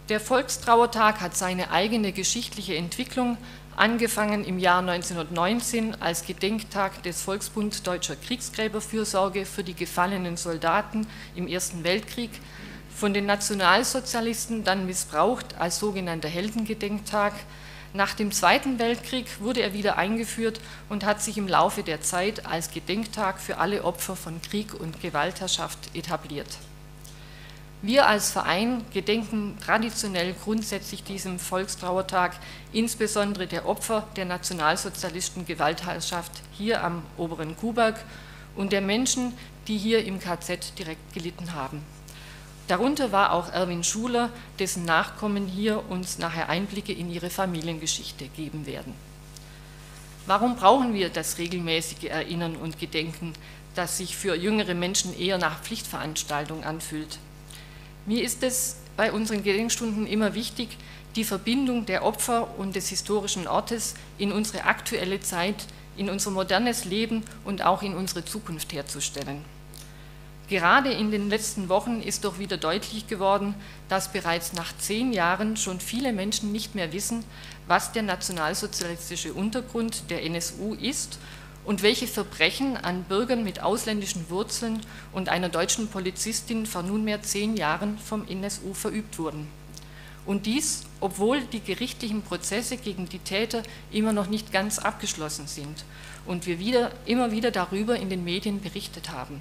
Der Volkstrauertag hat seine eigene geschichtliche Entwicklung, angefangen im Jahr 1919 als Gedenktag des Volksbund Deutscher Kriegsgräberfürsorge für die gefallenen Soldaten im Ersten Weltkrieg, von den Nationalsozialisten dann missbraucht als sogenannter Heldengedenktag. Nach dem Zweiten Weltkrieg wurde er wieder eingeführt und hat sich im Laufe der Zeit als Gedenktag für alle Opfer von Krieg und Gewaltherrschaft etabliert. Wir als Verein gedenken traditionell grundsätzlich diesem Volkstrauertag, insbesondere der Opfer der nationalsozialistischen Gewaltherrschaft hier am Oberen Kuhberg und der Menschen, die hier im KZ direkt gelitten haben. Darunter war auch Erwin Schuler, dessen Nachkommen hier uns nachher Einblicke in ihre Familiengeschichte geben werden. Warum brauchen wir das regelmäßige Erinnern und Gedenken, das sich für jüngere Menschen eher nach Pflichtveranstaltung anfühlt? Mir ist es bei unseren Gedenkstunden immer wichtig, die Verbindung der Opfer und des historischen Ortes in unsere aktuelle Zeit, in unser modernes Leben und auch in unsere Zukunft herzustellen. Gerade in den letzten Wochen ist doch wieder deutlich geworden, dass bereits nach 10 Jahren schon viele Menschen nicht mehr wissen, was der nationalsozialistische Untergrund der NSU ist und welche Verbrechen an Bürgern mit ausländischen Wurzeln und einer deutschen Polizistin vor nunmehr 10 Jahren vom NSU verübt wurden. Und dies, obwohl die gerichtlichen Prozesse gegen die Täter immer noch nicht ganz abgeschlossen sind und wir immer wieder darüber in den Medien berichtet haben.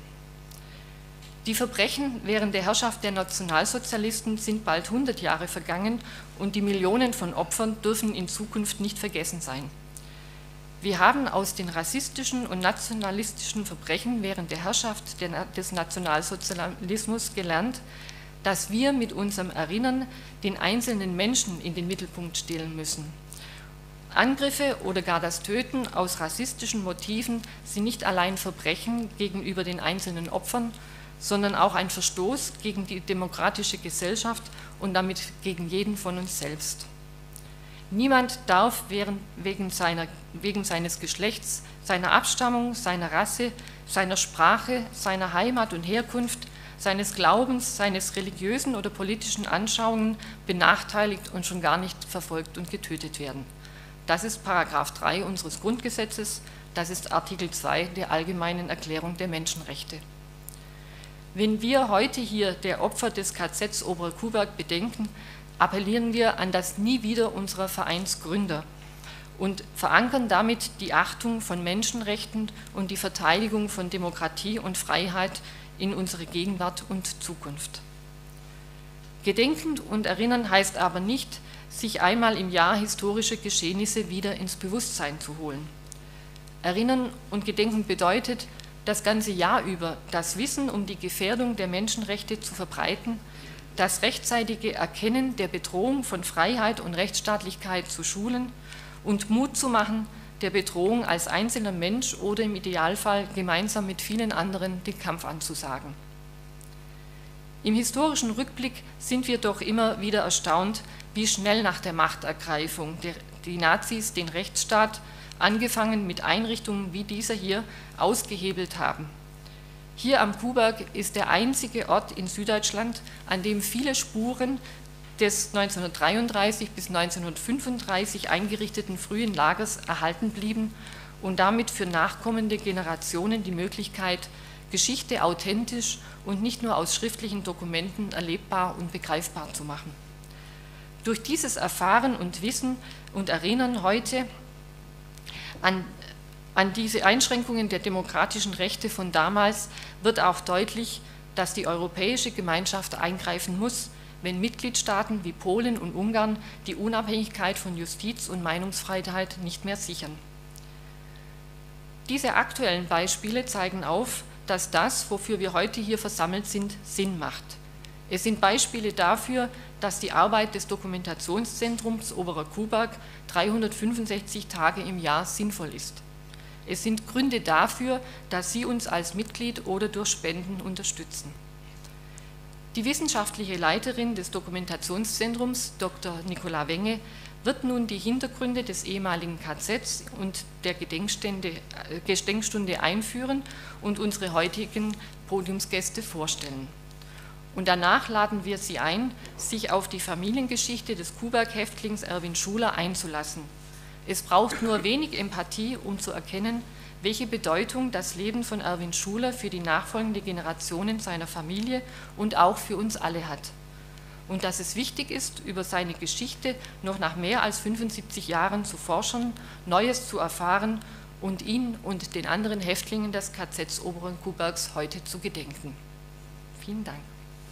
Die Verbrechen während der Herrschaft der Nationalsozialisten sind bald 100 Jahre vergangen und die Millionen von Opfern dürfen in Zukunft nicht vergessen sein. Wir haben aus den rassistischen und nationalistischen Verbrechen während der Herrschaft des Nationalsozialismus gelernt, dass wir mit unserem Erinnern den einzelnen Menschen in den Mittelpunkt stellen müssen. Angriffe oder gar das Töten aus rassistischen Motiven sind nicht allein Verbrechen gegenüber den einzelnen Opfern, sondern auch ein Verstoß gegen die demokratische Gesellschaft und damit gegen jeden von uns selbst. Niemand darf wegen seines Geschlechts, seiner Abstammung, seiner Rasse, seiner Sprache, seiner Heimat und Herkunft, seines Glaubens, seines religiösen oder politischen Anschauungen benachteiligt und schon gar nicht verfolgt und getötet werden. Das ist Paragraph 3 unseres Grundgesetzes, das ist Artikel 2 der Allgemeinen Erklärung der Menschenrechte. Wenn wir heute hier der Opfer des KZ Oberer Kuhberg bedenken, appellieren wir an das Nie wieder unserer Vereinsgründer und verankern damit die Achtung von Menschenrechten und die Verteidigung von Demokratie und Freiheit in unsere Gegenwart und Zukunft. Gedenken und erinnern heißt aber nicht, sich einmal im Jahr historische Geschehnisse wieder ins Bewusstsein zu holen. Erinnern und Gedenken bedeutet, das ganze Jahr über das Wissen um die Gefährdung der Menschenrechte zu verbreiten, das rechtzeitige Erkennen der Bedrohung von Freiheit und Rechtsstaatlichkeit zu schulen und Mut zu machen, der Bedrohung als einzelner Mensch oder im Idealfall gemeinsam mit vielen anderen den Kampf anzusagen. Im historischen Rückblick sind wir doch immer wieder erstaunt, wie schnell nach der Machtergreifung die Nazis den Rechtsstaat, angefangen mit Einrichtungen wie dieser hier, ausgehebelt haben. Hier am Kuhberg ist der einzige Ort in Süddeutschland, an dem viele Spuren des 1933 bis 1935 eingerichteten frühen Lagers erhalten blieben und damit für nachkommende Generationen die Möglichkeit, Geschichte authentisch und nicht nur aus schriftlichen Dokumenten erlebbar und begreifbar zu machen. Durch dieses Erfahren und Wissen und Erinnern heute an diese Einschränkungen der demokratischen Rechte von damals wird auch deutlich, dass die europäische Gemeinschaft eingreifen muss, wenn Mitgliedstaaten wie Polen und Ungarn die Unabhängigkeit von Justiz und Meinungsfreiheit nicht mehr sichern. Diese aktuellen Beispiele zeigen auf, dass das, wofür wir heute hier versammelt sind, Sinn macht. Es sind Beispiele dafür, dass die Arbeit des Dokumentationszentrums Oberer Kuhberg 365 Tage im Jahr sinnvoll ist. Es sind Gründe dafür, dass Sie uns als Mitglied oder durch Spenden unterstützen. Die wissenschaftliche Leiterin des Dokumentationszentrums, Dr. Nicola Wenge, wird nun die Hintergründe des ehemaligen KZs und der Gedenkstunde einführen und unsere heutigen Podiumsgäste vorstellen. Und danach laden wir Sie ein, sich auf die Familiengeschichte des Kuhberg-Häftlings Erwin Schuler einzulassen. Es braucht nur wenig Empathie, um zu erkennen, welche Bedeutung das Leben von Erwin Schuler für die nachfolgende Generationen seiner Familie und auch für uns alle hat. Und dass es wichtig ist, über seine Geschichte noch nach mehr als 75 Jahren zu forschen, Neues zu erfahren und ihn und den anderen Häftlingen des KZs Oberen Kuhbergs heute zu gedenken. Vielen Dank.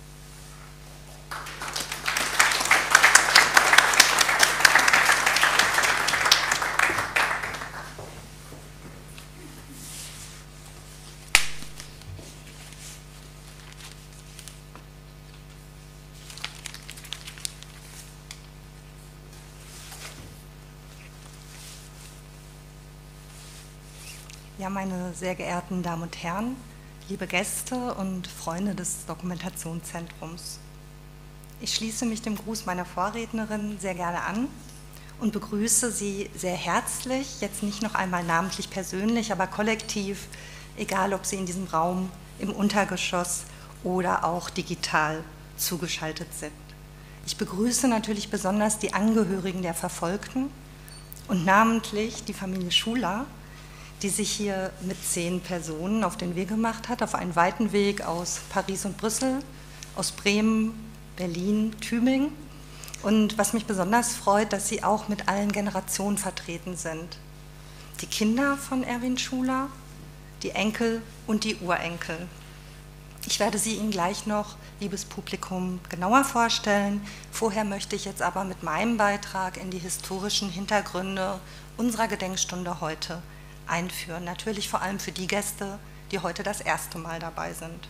Ja, meine sehr geehrten Damen und Herren, liebe Gäste und Freunde des Dokumentationszentrums. Ich schließe mich dem Gruß meiner Vorrednerin sehr gerne an und begrüße Sie sehr herzlich, jetzt nicht noch einmal namentlich persönlich, aber kollektiv, egal ob Sie in diesem Raum im Untergeschoss oder auch digital zugeschaltet sind. Ich begrüße natürlich besonders die Angehörigen der Verfolgten und namentlich die Familie Schuler, die sich hier mit 10 Personen auf den Weg gemacht hat, auf einen weiten Weg aus Paris und Brüssel, aus Bremen, Berlin, Tübingen. Und was mich besonders freut, dass sie auch mit allen Generationen vertreten sind. Die Kinder von Erwin Schuler, die Enkel und die Urenkel. Ich werde sie Ihnen gleich noch, liebes Publikum, genauer vorstellen. Vorher möchte ich jetzt aber mit meinem Beitrag in die historischen Hintergründe unserer Gedenkstunde heute einführen. Natürlich vor allem für die Gäste, die heute das erste Mal dabei sind.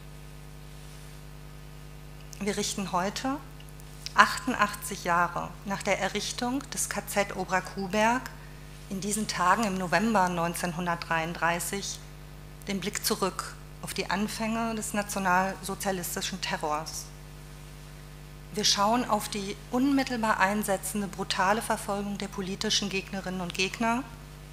Wir richten heute, 88 Jahre nach der Errichtung des KZ Oberer Kuhberg, in diesen Tagen im November 1933, den Blick zurück auf die Anfänge des nationalsozialistischen Terrors. Wir schauen auf die unmittelbar einsetzende brutale Verfolgung der politischen Gegnerinnen und Gegner,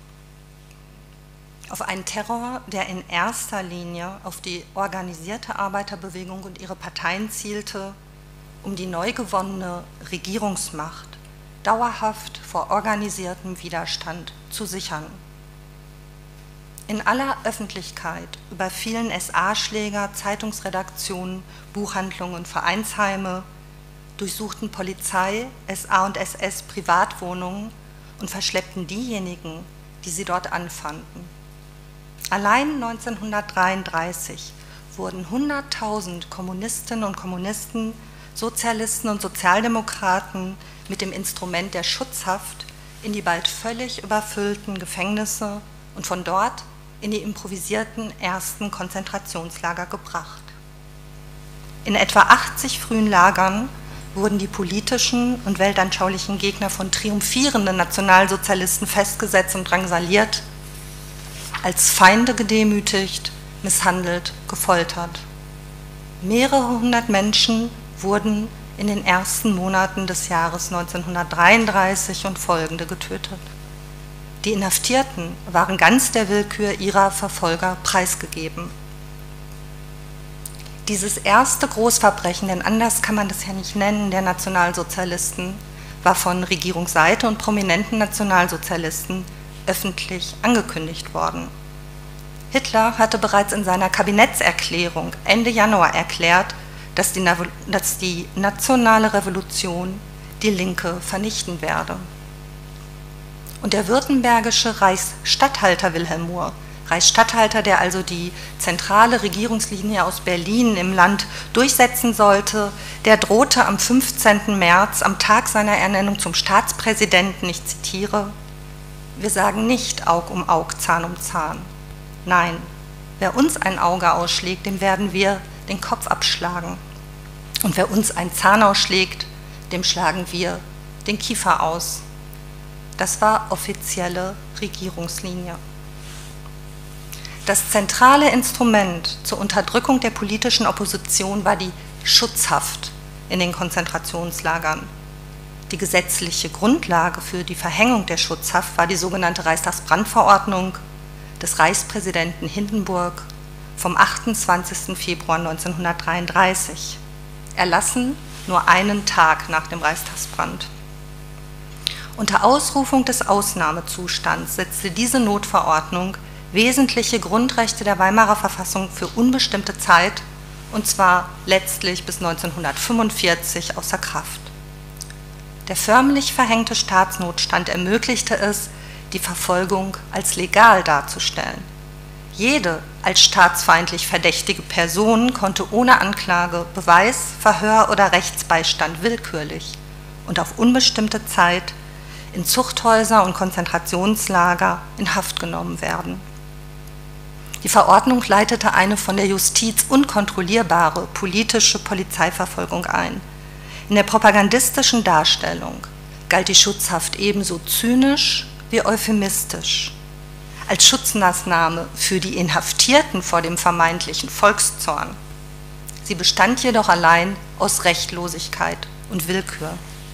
auf einen Terror, der in erster Linie auf die organisierte Arbeiterbewegung und ihre Parteien zielte, um die neu gewonnene Regierungsmacht dauerhaft vor organisiertem Widerstand zu sichern. In aller Öffentlichkeit überfielen SA-Schläger Zeitungsredaktionen, Buchhandlungen und Vereinsheime, durchsuchten Polizei, SA und SS Privatwohnungen und verschleppten diejenigen, die sie dort anfanden. Allein 1933 wurden 100.000 Kommunistinnen und Kommunisten, Sozialisten und Sozialdemokraten mit dem Instrument der Schutzhaft in die bald völlig überfüllten Gefängnisse und von dort in die improvisierten ersten Konzentrationslager gebracht. In etwa 80 frühen Lagern wurden die politischen und weltanschaulichen Gegner von triumphierenden Nationalsozialisten festgesetzt und drangsaliert, als Feinde gedemütigt, misshandelt, gefoltert. Mehrere hundert Menschen wurden in den ersten Monaten des Jahres 1933 und folgende getötet. Die Inhaftierten waren ganz der Willkür ihrer Verfolger preisgegeben. Dieses erste Großverbrechen, denn anders kann man das ja nicht nennen, der Nationalsozialisten, war von Regierungsseite und prominenten Nationalsozialisten öffentlich angekündigt worden. Hitler hatte bereits in seiner Kabinettserklärung Ende Januar erklärt, dass die nationale Revolution die Linke vernichten werde. Und der württembergische Reichsstatthalter Wilhelm Mohr, Reichsstatthalter, der also die zentrale Regierungslinie aus Berlin im Land durchsetzen sollte, der drohte am 15. März, am Tag seiner Ernennung zum Staatspräsidenten, ich zitiere: Wir sagen nicht Aug um Aug, Zahn um Zahn. Nein, wer uns ein Auge ausschlägt, dem werden wir den Kopf abschlagen. Und wer uns einen Zahn ausschlägt, dem schlagen wir den Kiefer aus. Das war offizielle Regierungslinie. Das zentrale Instrument zur Unterdrückung der politischen Opposition war die Schutzhaft in den Konzentrationslagern. Die gesetzliche Grundlage für die Verhängung der Schutzhaft war die sogenannte Reichstagsbrandverordnung des Reichspräsidenten Hindenburg vom 28. Februar 1933. erlassen nur einen Tag nach dem Reichstagsbrand. Unter Ausrufung des Ausnahmezustands setzte diese Notverordnung wesentliche Grundrechte der Weimarer Verfassung für unbestimmte Zeit, und zwar letztlich bis 1945, außer Kraft. Der förmlich verhängte Staatsnotstand ermöglichte es, die Verfolgung als legal darzustellen. Jede als staatsfeindlich verdächtige Person konnte ohne Anklage, Beweis, Verhör oder Rechtsbeistand willkürlich und auf unbestimmte Zeit in Zuchthäuser und Konzentrationslager in Haft genommen werden. Die Verordnung leitete eine von der Justiz unkontrollierbare politische Polizeiverfolgung ein. In der propagandistischen Darstellung galt die Schutzhaft ebenso zynisch wie euphemistisch. Als Schutzmaßnahme für die Inhaftierten vor dem vermeintlichen Volkszorn. Sie bestand jedoch allein aus Rechtlosigkeit und Willkür.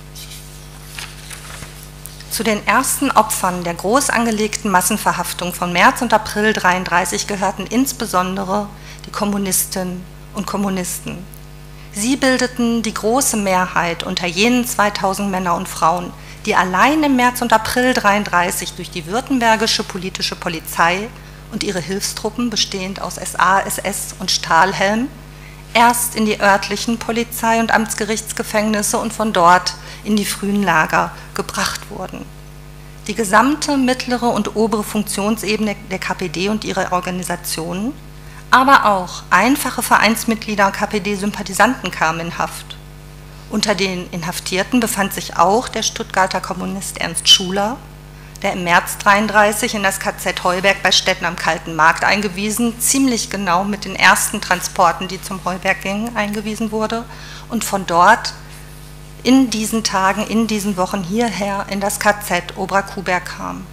Zu den ersten Opfern der groß angelegten Massenverhaftung von März und April 1933 gehörten insbesondere die Kommunistinnen und Kommunisten. Sie bildeten die große Mehrheit unter jenen 2000 Männer und Frauen, die allein im März und April 1933 durch die württembergische politische Polizei und ihre Hilfstruppen, bestehend aus SA, SS und Stahlhelm, erst in die örtlichen Polizei- und Amtsgerichtsgefängnisse und von dort in die frühen Lager gebracht wurden. Die gesamte mittlere und obere Funktionsebene der KPD und ihre Organisationen, aber auch einfache Vereinsmitglieder und KPD-Sympathisanten kamen in Haft. Unter den Inhaftierten befand sich auch der Stuttgarter Kommunist Ernst Schuler, der im März 1933 in das KZ Heuberg bei Stetten am Kalten Markt eingewiesen, ziemlich genau mit den ersten Transporten, die zum Heuberg gingen, eingewiesen wurde und von dort in diesen Tagen, in diesen Wochen hierher in das KZ Oberkuhberg kam.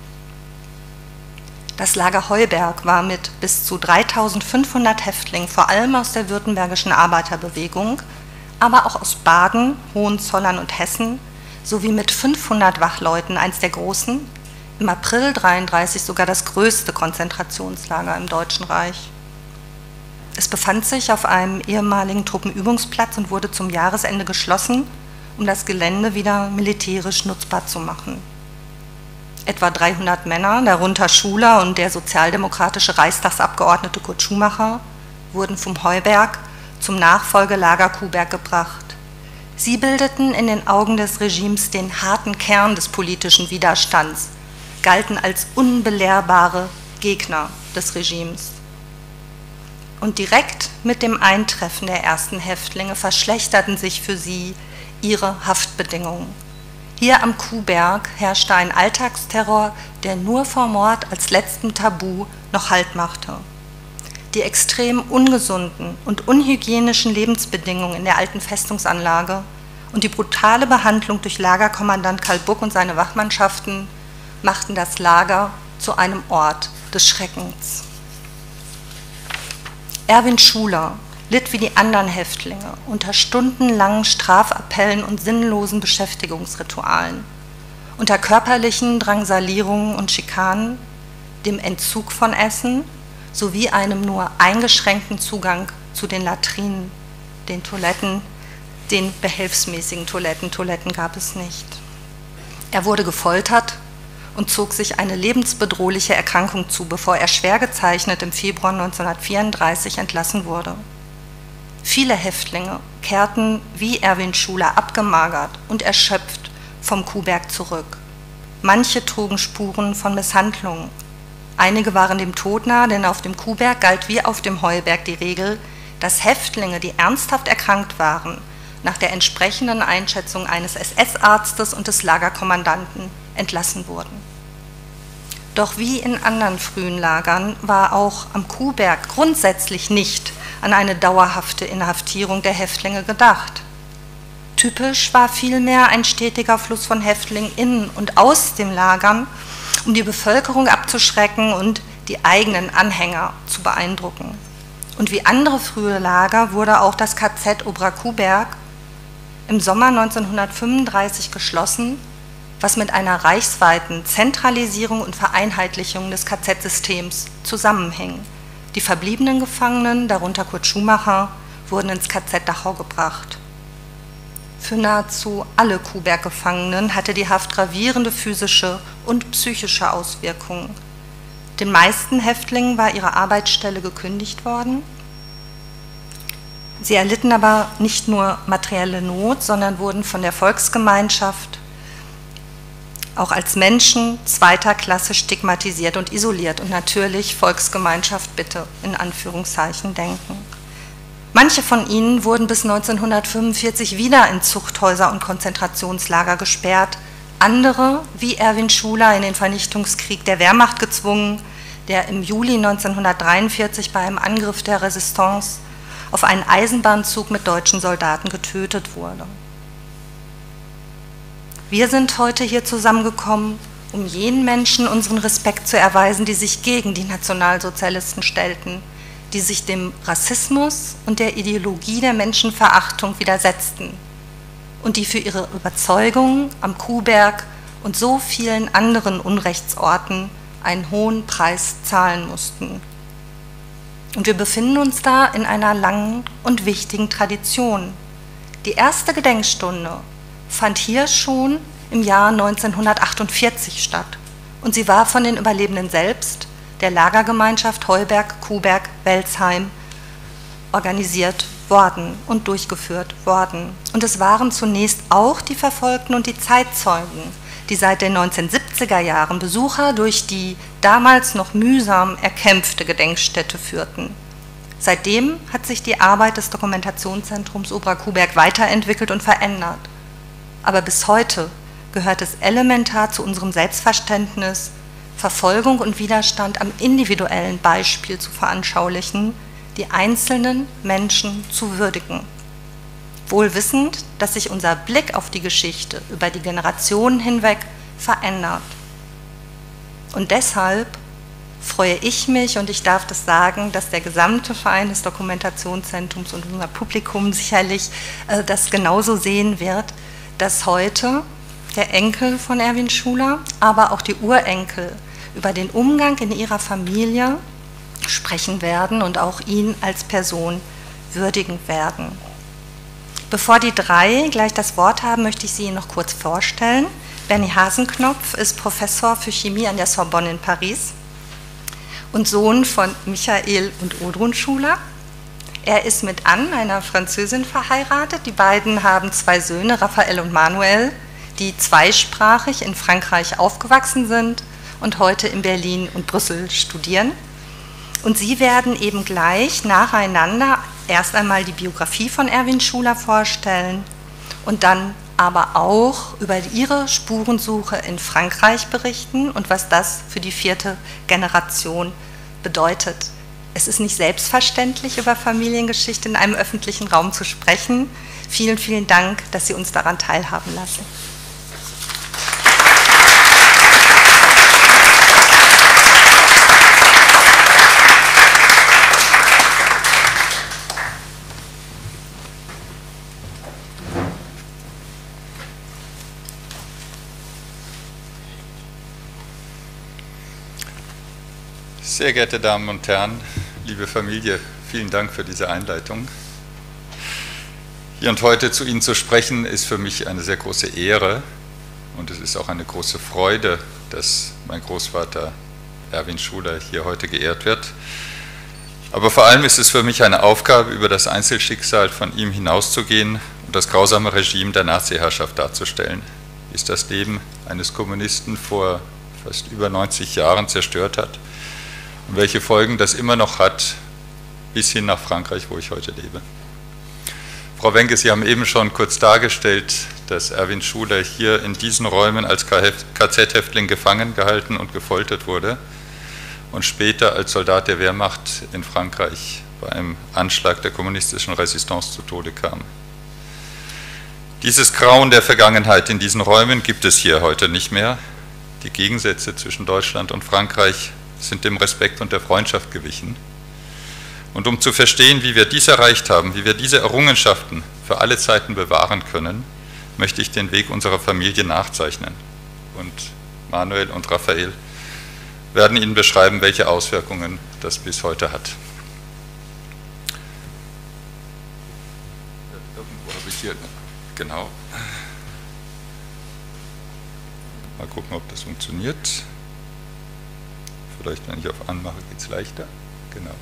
Das Lager Heuberg war mit bis zu 3500 Häftlingen, vor allem aus der württembergischen Arbeiterbewegung, aber auch aus Baden, Hohenzollern und Hessen, sowie mit 500 Wachleuten eins der großen, im April 1933 sogar das größte Konzentrationslager im Deutschen Reich. Es befand sich auf einem ehemaligen Truppenübungsplatz und wurde zum Jahresende geschlossen, um das Gelände wieder militärisch nutzbar zu machen. Etwa 300 Männer, darunter Schuler und der sozialdemokratische Reichstagsabgeordnete Kurt Schumacher, wurden vom Heuberg zum Nachfolgelager Kuhberg gebracht. Sie bildeten in den Augen des Regimes den harten Kern des politischen Widerstands, galten als unbelehrbare Gegner des Regimes. Und direkt mit dem Eintreffen der ersten Häftlinge verschlechterten sich für sie ihre Haftbedingungen. Hier am Kuhberg herrschte ein Alltagsterror, der nur vor Mord als letztem Tabu noch Halt machte. Die extrem ungesunden und unhygienischen Lebensbedingungen in der alten Festungsanlage und die brutale Behandlung durch Lagerkommandant Karl Buck und seine Wachmannschaften machten das Lager zu einem Ort des Schreckens. Erwin Schuler litt wie die anderen Häftlinge unter stundenlangen Strafappellen und sinnlosen Beschäftigungsritualen, unter körperlichen Drangsalierungen und Schikanen, dem Entzug von Essen sowie einem nur eingeschränkten Zugang zu den Latrinen, den Toiletten, den behelfsmäßigen Toiletten. Toiletten gab es nicht. Er wurde gefoltert und zog sich eine lebensbedrohliche Erkrankung zu, bevor er schwer gezeichnet im Februar 1934 entlassen wurde. Viele Häftlinge kehrten wie Erwin Schuler abgemagert und erschöpft vom Kuhberg zurück. Manche trugen Spuren von Misshandlungen. Einige waren dem Tod nahe, denn auf dem Kuhberg galt wie auf dem Heuberg die Regel, dass Häftlinge, die ernsthaft erkrankt waren, nach der entsprechenden Einschätzung eines SS-Arztes und des Lagerkommandanten entlassen wurden. Doch wie in anderen frühen Lagern war auch am Kuhberg grundsätzlich nicht an eine dauerhafte Inhaftierung der Häftlinge gedacht. Typisch war vielmehr ein stetiger Fluss von Häftlingen in und aus den Lagern, um die Bevölkerung abzuschrecken und die eigenen Anhänger zu beeindrucken. Und wie andere frühe Lager wurde auch das KZ Oberkuhberg im Sommer 1935 geschlossen, was mit einer reichsweiten Zentralisierung und Vereinheitlichung des KZ-Systems zusammenhing. Die verbliebenen Gefangenen, darunter Kurt Schumacher, wurden ins KZ Dachau gebracht. Für nahezu alle Kuhberg-Gefangenen hatte die Haft gravierende physische und psychische Auswirkungen. Den meisten Häftlingen war ihre Arbeitsstelle gekündigt worden. Sie erlitten aber nicht nur materielle Not, sondern wurden von der Volksgemeinschaft auch als Menschen zweiter Klasse stigmatisiert und isoliert. Und natürlich Volksgemeinschaft bitte in Anführungszeichen denken. Manche von ihnen wurden bis 1945 wieder in Zuchthäuser und Konzentrationslager gesperrt. Andere, wie Erwin Schuler, in den Vernichtungskrieg der Wehrmacht gezwungen, der im Juli 1943 bei einem Angriff der Resistance auf einen Eisenbahnzug mit deutschen Soldaten getötet wurde. Wir sind heute hier zusammengekommen, um jenen Menschen unseren Respekt zu erweisen, die sich gegen die Nationalsozialisten stellten, die sich dem Rassismus und der Ideologie der Menschenverachtung widersetzten und die für ihre Überzeugungen am Kuhberg und so vielen anderen Unrechtsorten einen hohen Preis zahlen mussten. Und wir befinden uns da in einer langen und wichtigen Tradition. Die erste Gedenkstunde fand hier schon im Jahr 1948 statt und sie war von den Überlebenden selbst, der Lagergemeinschaft Heuberg, Kuhberg, Welzheim organisiert worden und durchgeführt worden. Und es waren zunächst auch die Verfolgten und die Zeitzeugen, die seit den 1970er Jahren Besucher durch die damals noch mühsam erkämpfte Gedenkstätte führten. Seitdem hat sich die Arbeit des Dokumentationszentrums Obra-Kuhberg weiterentwickelt und verändert. Aber bis heute gehört es elementar zu unserem Selbstverständnis, Verfolgung und Widerstand am individuellen Beispiel zu veranschaulichen, die einzelnen Menschen zu würdigen. Wohl wissend, dass sich unser Blick auf die Geschichte über die Generationen hinweg verändert. Und deshalb freue ich mich, und ich darf das sagen, dass der gesamte Verein des Dokumentationszentrums und unser Publikum sicherlich das genauso sehen wird, dass heute der Enkel von Erwin Schuler, aber auch die Urenkel über den Umgang in ihrer Familie sprechen werden und auch ihn als Person würdigen werden. Bevor die drei gleich das Wort haben, möchte ich sie Ihnen noch kurz vorstellen. Bernie Hasenknopf ist Professor für Chemie an der Sorbonne in Paris und Sohn von Michael und Odrun Schuler. Er ist mit Anne, einer Französin, verheiratet. Die beiden haben zwei Söhne, Raphael und Manuel, die zweisprachig in Frankreich aufgewachsen sind und heute in Berlin und Brüssel studieren. Und sie werden eben gleich nacheinander erst einmal die Biografie von Erwin Schuler vorstellen und dann aber auch über ihre Spurensuche in Frankreich berichten und was das für die vierte Generation bedeutet. Es ist nicht selbstverständlich, über Familiengeschichte in einem öffentlichen Raum zu sprechen. Vielen, vielen Dank, dass Sie uns daran teilhaben lassen. Sehr geehrte Damen und Herren, liebe Familie, vielen Dank für diese Einleitung. Hier und heute zu Ihnen zu sprechen, ist für mich eine sehr große Ehre und es ist auch eine große Freude, dass mein Großvater Erwin Schuler hier heute geehrt wird. Aber vor allem ist es für mich eine Aufgabe, über das Einzelschicksal von ihm hinauszugehen und das grausame Regime der Nazi-Herrschaft darzustellen, wie es das Leben eines Kommunisten vor fast über 90 Jahren zerstört hat. Und welche Folgen das immer noch hat, bis hin nach Frankreich, wo ich heute lebe. Frau Wenke, Sie haben eben schon kurz dargestellt, dass Erwin Schuler hier in diesen Räumen als KZ-Häftling gefangen gehalten und gefoltert wurde und später als Soldat der Wehrmacht in Frankreich bei einem Anschlag der kommunistischen Resistance zu Tode kam. Dieses Grauen der Vergangenheit in diesen Räumen gibt es hier heute nicht mehr. Die Gegensätze zwischen Deutschland und Frankreich sind dem Respekt und der Freundschaft gewichen. Und um zu verstehen, wie wir dies erreicht haben, wie wir diese Errungenschaften für alle Zeiten bewahren können, möchte ich den Weg unserer Familie nachzeichnen. Und Manuel und Raphael werden Ihnen beschreiben, welche Auswirkungen das bis heute hat. Irgendwo habe ich hier, genau. Mal gucken, ob das funktioniert. Vielleicht, wenn ich auf Anmache, geht es leichter. Genau.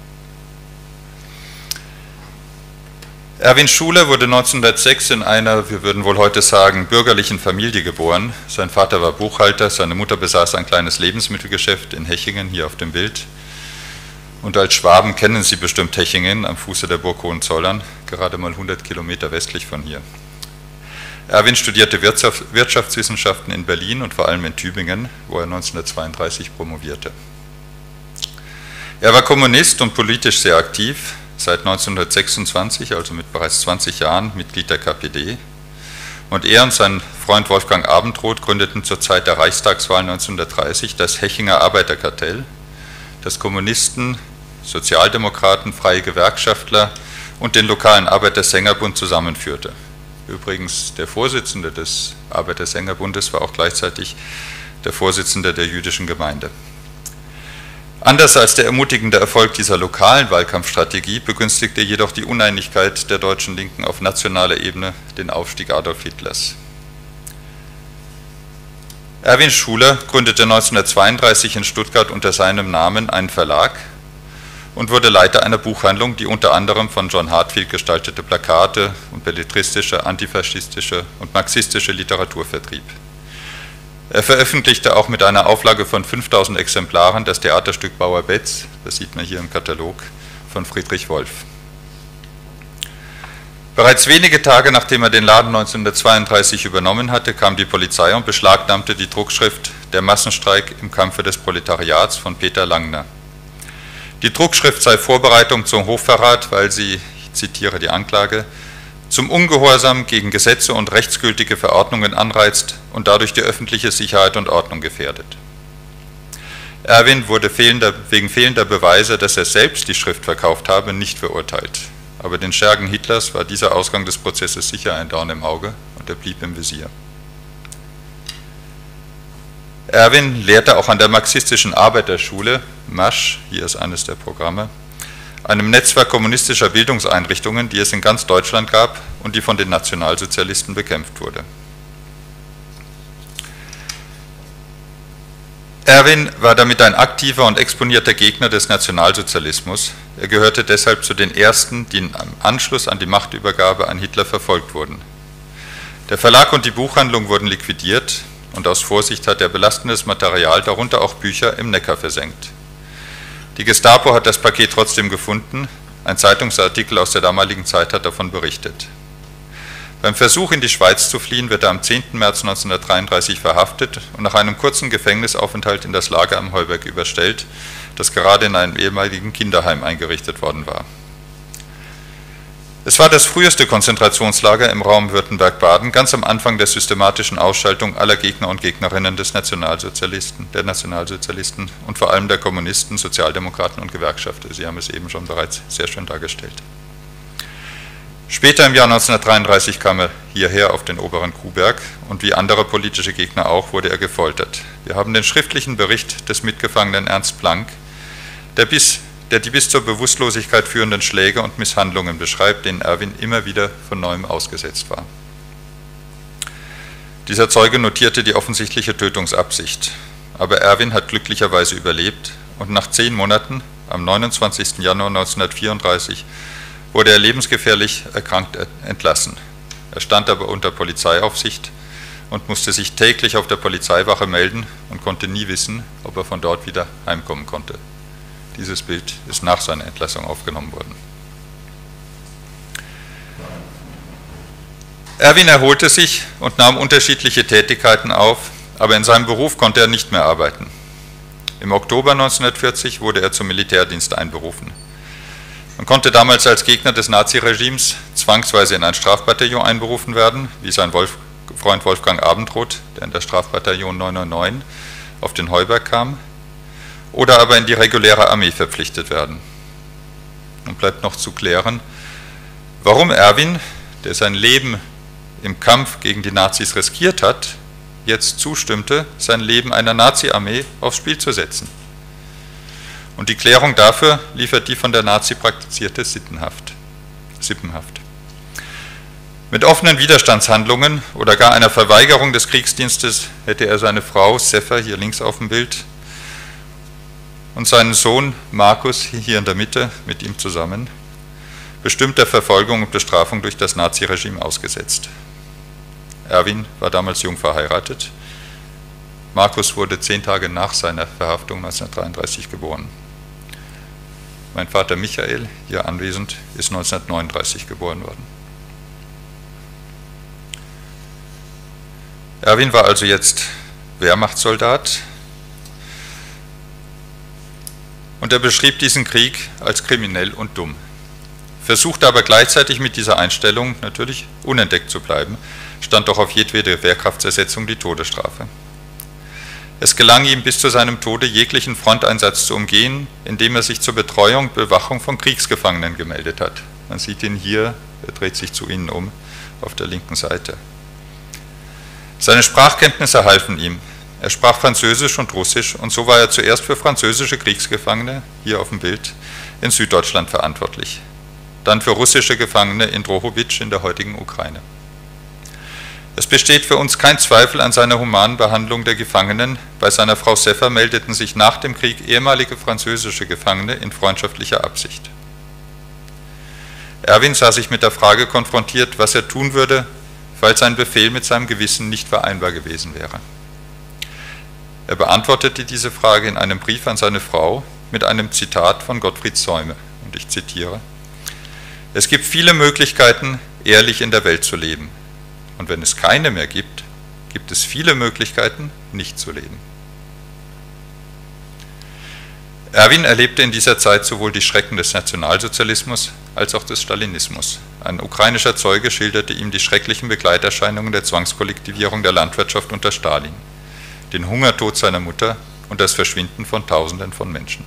Erwin Schuler wurde 1906 in einer, wir würden wohl heute sagen, bürgerlichen Familie geboren. Sein Vater war Buchhalter, seine Mutter besaß ein kleines Lebensmittelgeschäft in Hechingen, hier auf dem Bild. Und als Schwaben kennen Sie bestimmt Hechingen am Fuße der Burg Hohenzollern, gerade mal 100 Kilometer westlich von hier. Erwin studierte Wirtschaftswissenschaften in Berlin und vor allem in Tübingen, wo er 1932 promovierte. Er war Kommunist und politisch sehr aktiv, seit 1926, also mit bereits 20 Jahren, Mitglied der KPD. Und er und sein Freund Wolfgang Abendroth gründeten zur Zeit der Reichstagswahl 1930 das Hechinger Arbeiterkartell, das Kommunisten, Sozialdemokraten, freie Gewerkschaftler und den lokalen Arbeitersängerbund zusammenführte. Übrigens, der Vorsitzende des Arbeitersängerbundes war auch gleichzeitig der Vorsitzende der jüdischen Gemeinde. Anders als der ermutigende Erfolg dieser lokalen Wahlkampfstrategie begünstigte jedoch die Uneinigkeit der deutschen Linken auf nationaler Ebene den Aufstieg Adolf Hitlers. Erwin Schuler gründete 1932 in Stuttgart unter seinem Namen einen Verlag und wurde Leiter einer Buchhandlung, die unter anderem von John Heartfield gestaltete Plakate und belletristische, antifaschistische und marxistische Literatur vertrieb. Er veröffentlichte auch mit einer Auflage von 5000 Exemplaren das Theaterstück Bauer-Betz, das sieht man hier im Katalog, von Friedrich Wolf. Bereits wenige Tage nachdem er den Laden 1932 übernommen hatte, kam die Polizei und beschlagnahmte die Druckschrift Der Massenstreik im Kampfe des Proletariats von Peter Langner. Die Druckschrift sei Vorbereitung zum Hochverrat, weil sie, ich zitiere die Anklage, zum Ungehorsam gegen Gesetze und rechtsgültige Verordnungen anreizt und dadurch die öffentliche Sicherheit und Ordnung gefährdet. Erwin wurde wegen fehlender Beweise, dass er selbst die Schrift verkauft habe, nicht verurteilt. Aber den Schergen Hitlers war dieser Ausgang des Prozesses sicher ein Dorn im Auge und er blieb im Visier. Erwin lehrte auch an der marxistischen Arbeiterschule, MASCH, hier ist eines der Programme, einem Netzwerk kommunistischer Bildungseinrichtungen, die es in ganz Deutschland gab und die von den Nationalsozialisten bekämpft wurde. Erwin war damit ein aktiver und exponierter Gegner des Nationalsozialismus. Er gehörte deshalb zu den ersten, die im Anschluss an die Machtübergabe an Hitler verfolgt wurden. Der Verlag und die Buchhandlung wurden liquidiert und aus Vorsicht hat er belastendes Material, darunter auch Bücher, im Neckar versenkt. Die Gestapo hat das Paket trotzdem gefunden, ein Zeitungsartikel aus der damaligen Zeit hat davon berichtet. Beim Versuch, in die Schweiz zu fliehen, wird er am 10. März 1933 verhaftet und nach einem kurzen Gefängnisaufenthalt in das Lager am Heuberg überstellt, das gerade in einem ehemaligen Kinderheim eingerichtet worden war. Es war das früheste Konzentrationslager im Raum Württemberg-Baden, ganz am Anfang der systematischen Ausschaltung aller Gegner und Gegnerinnen der Nationalsozialisten und vor allem der Kommunisten, Sozialdemokraten und Gewerkschafter. Sie haben es eben schon bereits sehr schön dargestellt. Später im Jahr 1933 kam er hierher auf den oberen Kuhberg und wie andere politische Gegner auch wurde er gefoltert. Wir haben den schriftlichen Bericht des Mitgefangenen Ernst Planck, der die bis zur Bewusstlosigkeit führenden Schläge und Misshandlungen beschreibt, denen Erwin immer wieder von neuem ausgesetzt war. Dieser Zeuge notierte die offensichtliche Tötungsabsicht, aber Erwin hat glücklicherweise überlebt und nach 10 Monaten, am 29. Januar 1934, wurde er lebensgefährlich erkrankt entlassen. Er stand aber unter Polizeiaufsicht und musste sich täglich auf der Polizeiwache melden und konnte nie wissen, ob er von dort wieder heimkommen konnte. Dieses Bild ist nach seiner Entlassung aufgenommen worden. Erwin erholte sich und nahm unterschiedliche Tätigkeiten auf, aber in seinem Beruf konnte er nicht mehr arbeiten. Im Oktober 1940 wurde er zum Militärdienst einberufen. Man konnte damals als Gegner des Naziregimes zwangsweise in ein Strafbataillon einberufen werden, wie sein Freund Wolfgang Abendroth, der in das Strafbataillon 999 auf den Heuberg kam, oder aber in die reguläre Armee verpflichtet werden. Und bleibt noch zu klären, warum Erwin, der sein Leben im Kampf gegen die Nazis riskiert hat, jetzt zustimmte, sein Leben einer Nazi-Armee aufs Spiel zu setzen. Und die Klärung dafür liefert die von der Nazi praktizierte Sippenhaft. Mit offenen Widerstandshandlungen oder gar einer Verweigerung des Kriegsdienstes hätte er seine Frau Sefer, hier links auf dem Bild, und seinen Sohn Markus, hier in der Mitte, mit ihm zusammen, bestimmt der Verfolgung und Bestrafung durch das Naziregime ausgesetzt. Erwin war damals jung verheiratet. Markus wurde 10 Tage nach seiner Verhaftung 1933 geboren. Mein Vater Michael, hier anwesend, ist 1939 geboren worden. Erwin war also jetzt Wehrmachtssoldat und er beschrieb diesen Krieg als kriminell und dumm, versuchte aber gleichzeitig mit dieser Einstellung natürlich unentdeckt zu bleiben, stand doch auf jedwede Wehrkraftsersetzung die Todesstrafe. Es gelang ihm bis zu seinem Tode jeglichen Fronteinsatz zu umgehen, indem er sich zur Betreuung und Bewachung von Kriegsgefangenen gemeldet hat. Man sieht ihn hier, er dreht sich zu Ihnen um, auf der linken Seite. Seine Sprachkenntnisse halfen ihm. Er sprach Französisch und Russisch und so war er zuerst für französische Kriegsgefangene, hier auf dem Bild, in Süddeutschland verantwortlich. Dann für russische Gefangene in Drohobitsch in der heutigen Ukraine. Es besteht für uns kein Zweifel an seiner humanen Behandlung der Gefangenen. Bei seiner Frau Sefer meldeten sich nach dem Krieg ehemalige französische Gefangene in freundschaftlicher Absicht. Erwin sah sich mit der Frage konfrontiert, was er tun würde, falls sein Befehl mit seinem Gewissen nicht vereinbar gewesen wäre. Er beantwortete diese Frage in einem Brief an seine Frau mit einem Zitat von Gottfried Säume, und ich zitiere: Es gibt viele Möglichkeiten, ehrlich in der Welt zu leben. Und wenn es keine mehr gibt, gibt es viele Möglichkeiten, nicht zu leben. Erwin erlebte in dieser Zeit sowohl die Schrecken des Nationalsozialismus als auch des Stalinismus. Ein ukrainischer Zeuge schilderte ihm die schrecklichen Begleiterscheinungen der Zwangskollektivierung der Landwirtschaft unter Stalin, den Hungertod seiner Mutter und das Verschwinden von Tausenden von Menschen.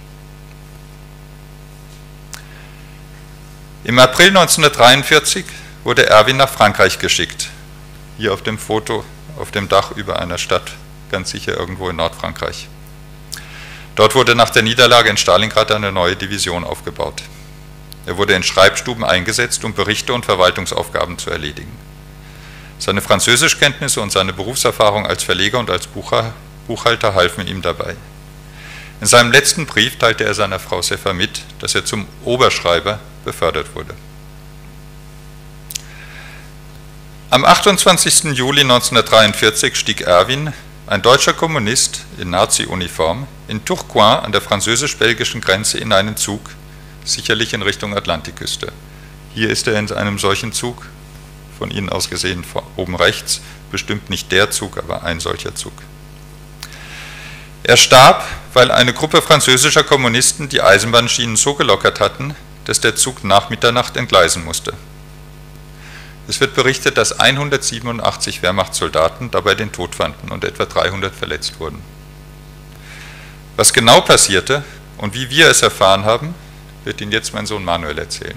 Im April 1943 wurde Erwin nach Frankreich geschickt. Hier auf dem Foto auf dem Dach über einer Stadt, ganz sicher irgendwo in Nordfrankreich. Dort wurde nach der Niederlage in Stalingrad eine neue Division aufgebaut. Er wurde in Schreibstuben eingesetzt, um Berichte und Verwaltungsaufgaben zu erledigen. Seine Französischkenntnisse und seine Berufserfahrung als Verleger und als Buchhalter halfen ihm dabei. In seinem letzten Brief teilte er seiner Frau Sefer mit, dass er zum Oberschreiber befördert wurde. Am 28. Juli 1943 stieg Erwin, ein deutscher Kommunist in Nazi-Uniform, in Tourcoing an der französisch-belgischen Grenze in einen Zug, sicherlich in Richtung Atlantikküste. Hier ist er in einem solchen Zug, von Ihnen aus gesehen oben rechts, bestimmt nicht der Zug, aber ein solcher Zug. Er starb, weil eine Gruppe französischer Kommunisten die Eisenbahnschienen so gelockert hatten, dass der Zug nach Mitternacht entgleisen musste. Es wird berichtet, dass 187 Wehrmachtssoldaten dabei den Tod fanden und etwa 300 verletzt wurden. Was genau passierte und wie wir es erfahren haben, wird Ihnen jetzt mein Sohn Manuel erzählen.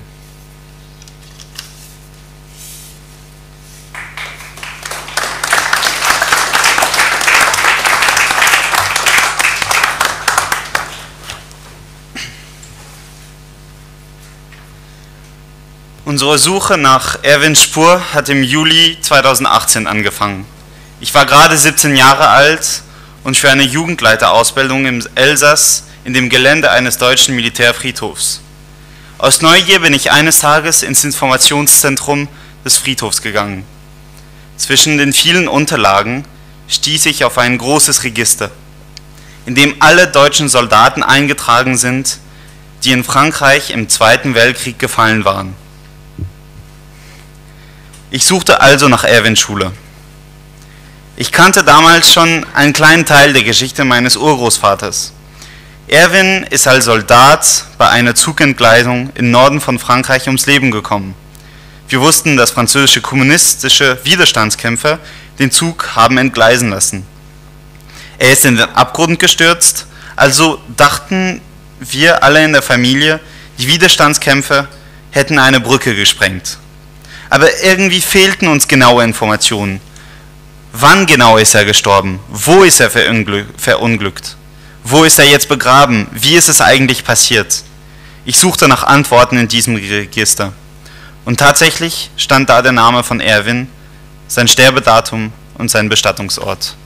Unsere Suche nach Erwins Spur hat im Juli 2018 angefangen. Ich war gerade 17 Jahre alt und für eine Jugendleiterausbildung im Elsass in dem Gelände eines deutschen Militärfriedhofs. Aus Neugier bin ich eines Tages ins Informationszentrum des Friedhofs gegangen. Zwischen den vielen Unterlagen stieß ich auf ein großes Register, in dem alle deutschen Soldaten eingetragen sind, die in Frankreich im Zweiten Weltkrieg gefallen waren. Ich suchte also nach Erwins Schule. Ich kannte damals schon einen kleinen Teil der Geschichte meines Urgroßvaters. Erwin ist als Soldat bei einer Zugentgleisung im Norden von Frankreich ums Leben gekommen. Wir wussten, dass französische kommunistische Widerstandskämpfer den Zug haben entgleisen lassen. Er ist in den Abgrund gestürzt, also dachten wir alle in der Familie, die Widerstandskämpfer hätten eine Brücke gesprengt. Aber irgendwie fehlten uns genaue Informationen. Wann genau ist er gestorben? Wo ist er verunglückt? Wo ist er jetzt begraben? Wie ist es eigentlich passiert? Ich suchte nach Antworten in diesem Register. Und tatsächlich stand da der Name von Erwin, sein Sterbedatum und sein Bestattungsort.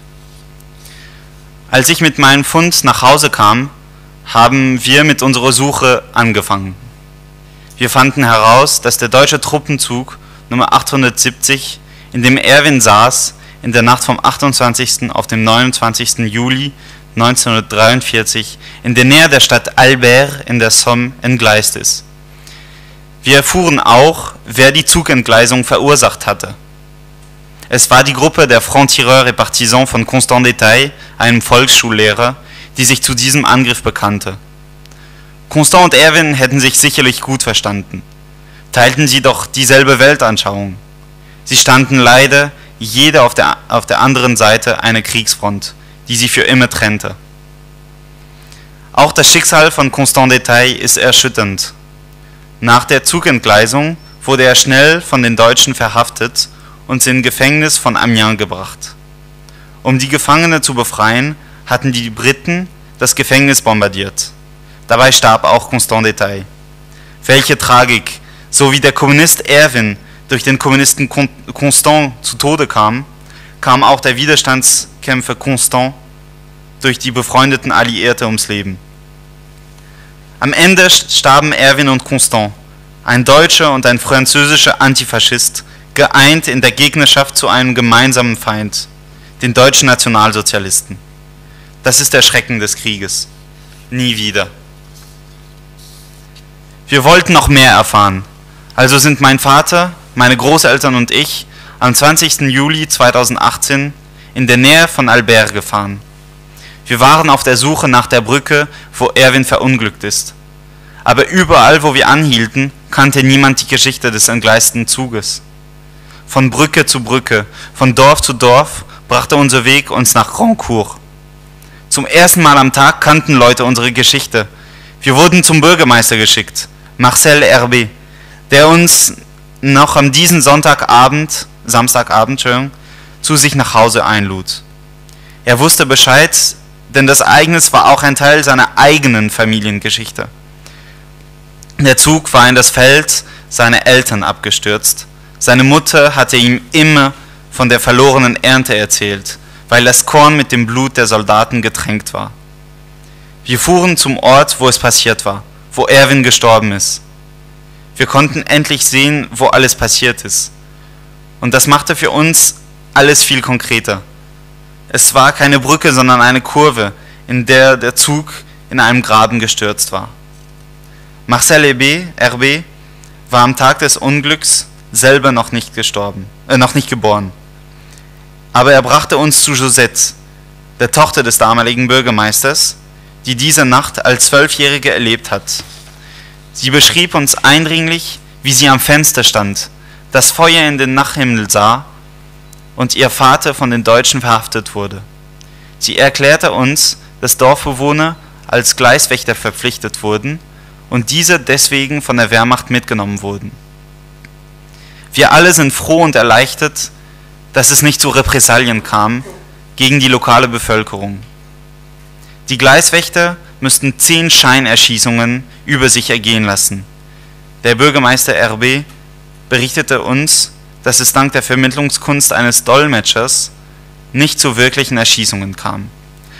Als ich mit meinem Fund nach Hause kam, haben wir mit unserer Suche angefangen. Wir fanden heraus, dass der deutsche Truppenzug Nummer 870, in dem Erwin saß, in der Nacht vom 28. auf den 29. Juli 1943 in der Nähe der Stadt Albert in der Somme entgleist ist. Wir erfuhren auch, wer die Zugentgleisung verursacht hatte. Es war die Gruppe der Francs-Tireurs et Partisans von Constant Détail, einem Volksschullehrer, die sich zu diesem Angriff bekannte. Constant und Erwin hätten sich sicherlich gut verstanden, teilten sie doch dieselbe Weltanschauung. Sie standen leider jeder auf der anderen Seite einer Kriegsfront, die sie für immer trennte. Auch das Schicksal von Constant Détail ist erschütternd. Nach der Zugentgleisung wurde er schnell von den Deutschen verhaftet und ins Gefängnis von Amiens gebracht. Um die Gefangene zu befreien, hatten die Briten das Gefängnis bombardiert. Dabei starb auch Constant Détail. Welche Tragik, so wie der Kommunist Erwin durch den Kommunisten Constant zu Tode kam, kam auch der Widerstandskämpfer Constant durch die befreundeten Alliierte ums Leben. Am Ende starben Erwin und Constant, ein deutscher und ein französischer Antifaschist, geeint in der Gegnerschaft zu einem gemeinsamen Feind, den deutschen Nationalsozialisten. Das ist der Schrecken des Krieges. Nie wieder. Wir wollten noch mehr erfahren, also sind mein Vater, meine Großeltern und ich am 20. Juli 2018 in der Nähe von Albert gefahren. Wir waren auf der Suche nach der Brücke, wo Erwin verunglückt ist. Aber überall, wo wir anhielten, kannte niemand die Geschichte des entgleisten Zuges. Von Brücke zu Brücke, von Dorf zu Dorf brachte unser Weg uns nach Grandcourt. Zum ersten Mal am Tag kannten Leute unsere Geschichte. Wir wurden zum Bürgermeister geschickt, Marcel Herbé, der uns noch an diesem Samstagabend, zu sich nach Hause einlud. Er wusste Bescheid, denn das Ereignis war auch ein Teil seiner eigenen Familiengeschichte. Der Zug war in das Feld seiner Eltern abgestürzt. Seine Mutter hatte ihm immer von der verlorenen Ernte erzählt, weil das Korn mit dem Blut der Soldaten getränkt war. Wir fuhren zum Ort, wo es passiert war, wo Erwin gestorben ist. Wir konnten endlich sehen, wo alles passiert ist. Und das machte für uns alles viel konkreter. Es war keine Brücke, sondern eine Kurve, in der der Zug in einem Graben gestürzt war. Marcel Herbé war am Tag des Unglücks selber noch nicht geboren. Aber er brachte uns zu Josette, der Tochter des damaligen Bürgermeisters, die diese Nacht als 12-Jährige erlebt hat. Sie beschrieb uns eindringlich, wie sie am Fenster stand, das Feuer in den Nachthimmel sah und ihr Vater von den Deutschen verhaftet wurde. Sie erklärte uns, dass Dorfbewohner als Gleiswächter verpflichtet wurden und diese deswegen von der Wehrmacht mitgenommen wurden. Wir alle sind froh und erleichtert, dass es nicht zu Repressalien kam gegen die lokale Bevölkerung. Die Gleiswächter müssten 10 Scheinerschießungen über sich ergehen lassen. Der Bürgermeister Herbé berichtete uns, dass es dank der Vermittlungskunst eines Dolmetschers nicht zu wirklichen Erschießungen kam.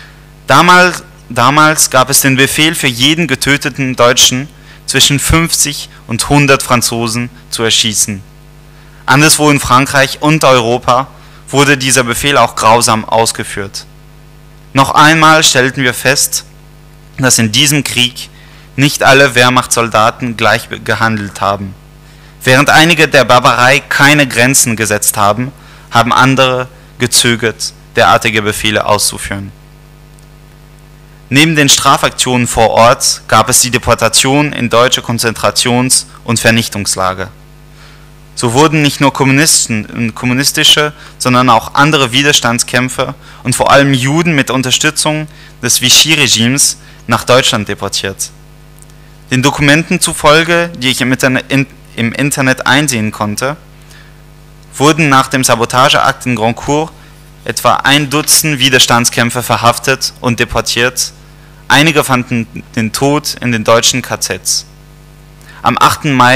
Damals gab es den Befehl, für jeden getöteten Deutschen zwischen 50 und 100 Franzosen zu erschießen. Anderswo in Frankreich und Europa wurde dieser Befehl auch grausam ausgeführt. Noch einmal stellten wir fest, dass in diesem Krieg nicht alle Wehrmachtssoldaten gleich gehandelt haben. Während einige der Barbarei keine Grenzen gesetzt haben, haben andere gezögert, derartige Befehle auszuführen. Neben den Strafaktionen vor Ort gab es die Deportation in deutsche Konzentrations- und Vernichtungslager. So wurden nicht nur kommunistische, sondern auch andere Widerstandskämpfer und vor allem Juden mit Unterstützung des Vichy-Regimes nach Deutschland deportiert. Den Dokumenten zufolge, die ich im Internet einsehen konnte, wurden nach dem Sabotageakt in Grandcourt etwa 1 Dutzend Widerstandskämpfer verhaftet und deportiert. Einige fanden den Tod in den deutschen KZs. Am 8. Mai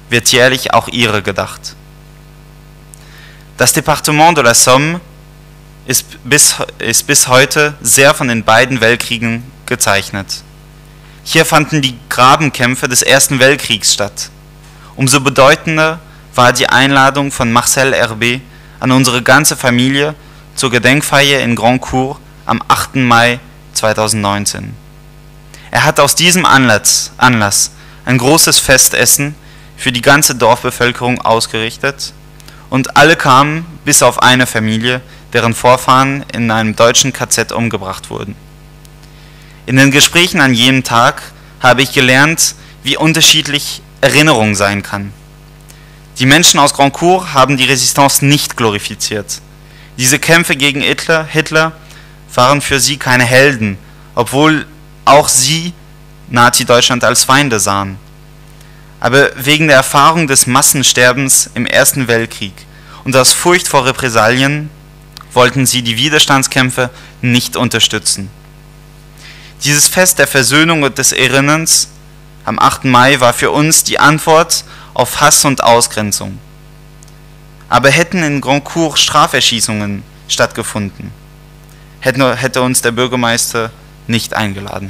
wird jährlich auch ihrer gedacht. Das Departement de la Somme ist bis heute sehr von den beiden Weltkriegen gezeichnet. Hier fanden die Grabenkämpfe des Ersten Weltkriegs statt. Umso bedeutender war die Einladung von Marcel Herbet an unsere ganze Familie zur Gedenkfeier in Grandcourt am 8. Mai 2019. Er hat aus diesem Anlass ein großes Festessen für die ganze Dorfbevölkerung ausgerichtet und alle kamen, bis auf eine Familie, deren Vorfahren in einem deutschen KZ umgebracht wurden. In den Gesprächen an jenem Tag habe ich gelernt, wie unterschiedlich Erinnerung sein kann. Die Menschen aus Grandcourt haben die Resistance nicht glorifiziert. Diese Kämpfe gegen Hitler waren für sie keine Helden, obwohl auch sie Nazi-Deutschland als Feinde sahen. Aber wegen der Erfahrung des Massensterbens im Ersten Weltkrieg und aus Furcht vor Repressalien wollten sie die Widerstandskämpfe nicht unterstützen. Dieses Fest der Versöhnung und des Erinnerns am 8. Mai war für uns die Antwort auf Hass und Ausgrenzung. Aber hätten in Grandcourt Straferschießungen stattgefunden, hätte uns der Bürgermeister nicht eingeladen.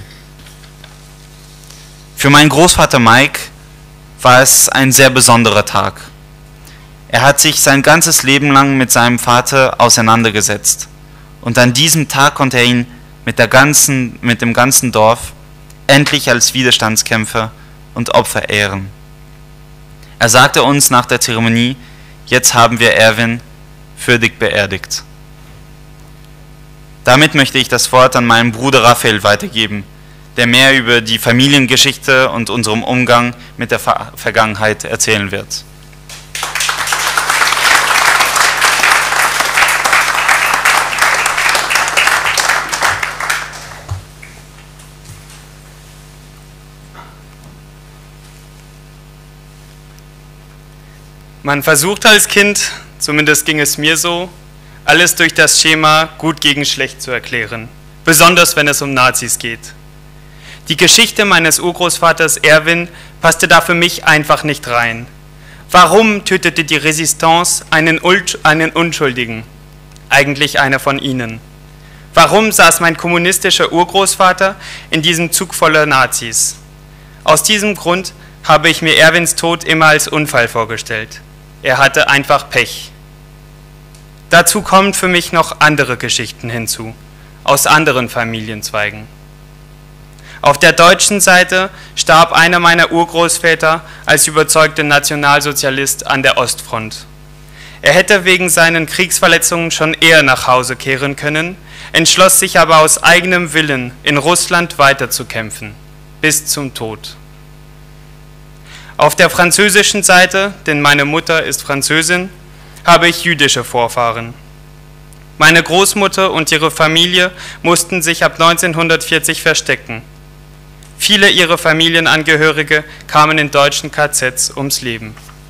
Für meinen Großvater Mike war es ein sehr besonderer Tag. Er hat sich sein ganzes Leben lang mit seinem Vater auseinandergesetzt und an diesem Tag konnte er ihn mit dem ganzen Dorf endlich als Widerstandskämpfer und Opfer ehren. Er sagte uns nach der Zeremonie: Jetzt haben wir Erwin würdig beerdigt. Damit möchte ich das Wort an meinen Bruder Raphael weitergeben, der mehr über die Familiengeschichte und unserem Umgang mit der Vergangenheit erzählen wird. Man versucht als Kind, zumindest ging es mir so, alles durch das Schema gut gegen schlecht zu erklären, besonders wenn es um Nazis geht. Die Geschichte meines Urgroßvaters Erwin passte da für mich einfach nicht rein. Warum tötete die Resistance einen Unschuldigen, eigentlich einer von ihnen? Warum saß mein kommunistischer Urgroßvater in diesem Zug voller Nazis? Aus diesem Grund habe ich mir Erwins Tod immer als Unfall vorgestellt. Er hatte einfach Pech. Dazu kommen für mich noch andere Geschichten hinzu, aus anderen Familienzweigen. Auf der deutschen Seite starb einer meiner Urgroßväter als überzeugter Nationalsozialist an der Ostfront. Er hätte wegen seinen Kriegsverletzungen schon eher nach Hause kehren können, entschloss sich aber aus eigenem Willen, in Russland weiterzukämpfen, bis zum Tod. Auf der französischen Seite, denn meine Mutter ist Französin, habe ich jüdische Vorfahren. Meine Großmutter und ihre Familie mussten sich ab 1940 verstecken. Viele ihrer Familienangehörige kamen in deutschen KZs ums Leben.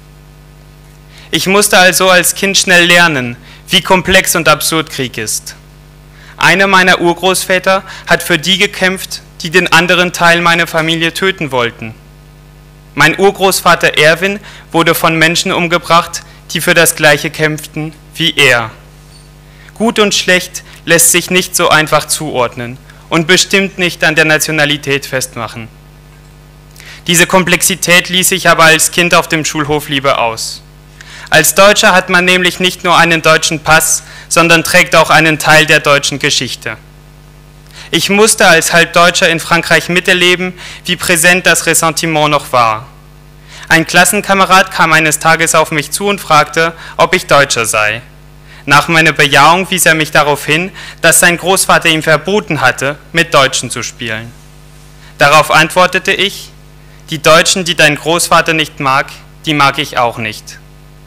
Ich musste also als Kind schnell lernen, wie komplex und absurd Krieg ist. Einer meiner Urgroßväter hat für die gekämpft, die den anderen Teil meiner Familie töten wollten. Mein Urgroßvater Erwin wurde von Menschen umgebracht, die für das Gleiche kämpften wie er. Gut und schlecht lässt sich nicht so einfach zuordnen und bestimmt nicht an der Nationalität festmachen. Diese Komplexität ließ ich aber als Kind auf dem Schulhof lieber aus. Als Deutscher hat man nämlich nicht nur einen deutschen Pass, sondern trägt auch einen Teil der deutschen Geschichte. Ich musste als Halbdeutscher in Frankreich miterleben, wie präsent das Ressentiment noch war. Ein Klassenkamerad kam eines Tages auf mich zu und fragte, ob ich Deutscher sei. Nach meiner Bejahung wies er mich darauf hin, dass sein Großvater ihm verboten hatte, mit Deutschen zu spielen. Darauf antwortete ich: Die Deutschen, die dein Großvater nicht mag, die mag ich auch nicht.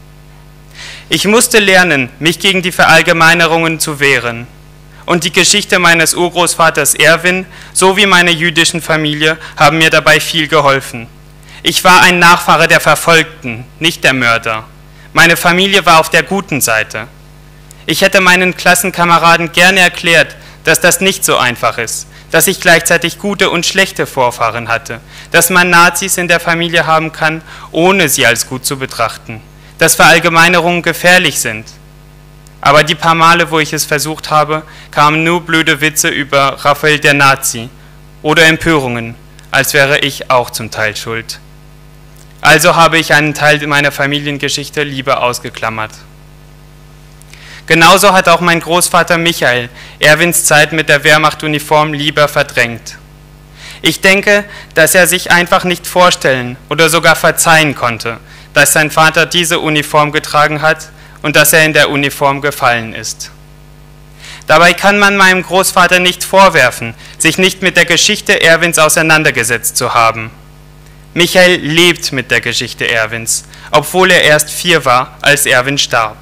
Ich musste lernen, mich gegen die Verallgemeinerungen zu wehren. Und die Geschichte meines Urgroßvaters Erwin sowie meiner jüdischen Familie haben mir dabei viel geholfen. Ich war ein Nachfahre der Verfolgten, nicht der Mörder. Meine Familie war auf der guten Seite. Ich hätte meinen Klassenkameraden gerne erklärt, dass das nicht so einfach ist, dass ich gleichzeitig gute und schlechte Vorfahren hatte, dass man Nazis in der Familie haben kann, ohne sie als gut zu betrachten, dass Verallgemeinerungen gefährlich sind. Aber die paar Male, wo ich es versucht habe, kamen nur blöde Witze über Raphael der Nazi oder Empörungen, als wäre ich auch zum Teil schuld. Also habe ich einen Teil meiner Familiengeschichte lieber ausgeklammert. Genauso hat auch mein Großvater Michael Erwins Zeit mit der Wehrmachtuniform lieber verdrängt. Ich denke, dass er sich einfach nicht vorstellen oder sogar verzeihen konnte, dass sein Vater diese Uniform getragen hat und dass er in der Uniform gefallen ist. Dabei kann man meinem Großvater nicht vorwerfen, sich nicht mit der Geschichte Erwins auseinandergesetzt zu haben. Michael lebt mit der Geschichte Erwins, obwohl er erst 4 war, als Erwin starb.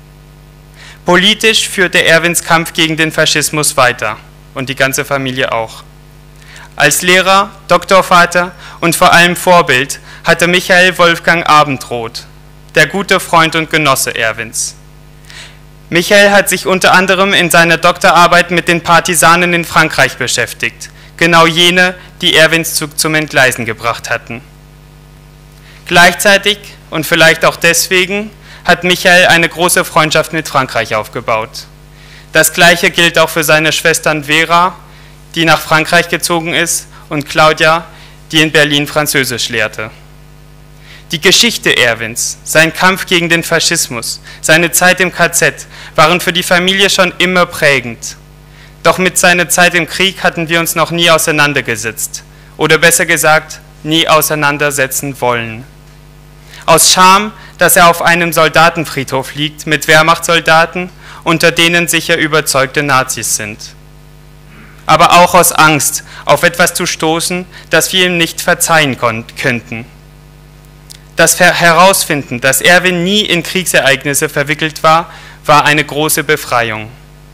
Politisch führte Erwins Kampf gegen den Faschismus weiter und die ganze Familie auch. Als Lehrer, Doktorvater und vor allem Vorbild hatte Michael Wolfgang Abendroth, der gute Freund und Genosse Erwins. Michael hat sich unter anderem in seiner Doktorarbeit mit den Partisanen in Frankreich beschäftigt, genau jene, die Erwins Zug zum Entgleisen gebracht hatten. Gleichzeitig und vielleicht auch deswegen hat Michael eine große Freundschaft mit Frankreich aufgebaut. Das Gleiche gilt auch für seine Schwestern Vera, die nach Frankreich gezogen ist, und Claudia, die in Berlin Französisch lehrte. Die Geschichte Erwins, sein Kampf gegen den Faschismus, seine Zeit im KZ waren für die Familie schon immer prägend. Doch mit seiner Zeit im Krieg hatten wir uns noch nie auseinandergesetzt, oder besser gesagt, nie auseinandersetzen wollen. Aus Scham, dass er auf einem Soldatenfriedhof liegt mit Wehrmachtssoldaten, unter denen sicher überzeugte Nazis sind. Aber auch aus Angst, auf etwas zu stoßen, das wir ihm nicht verzeihen könnten. Das Herausfinden, dass Erwin nie in Kriegsereignisse verwickelt war, war eine große Befreiung.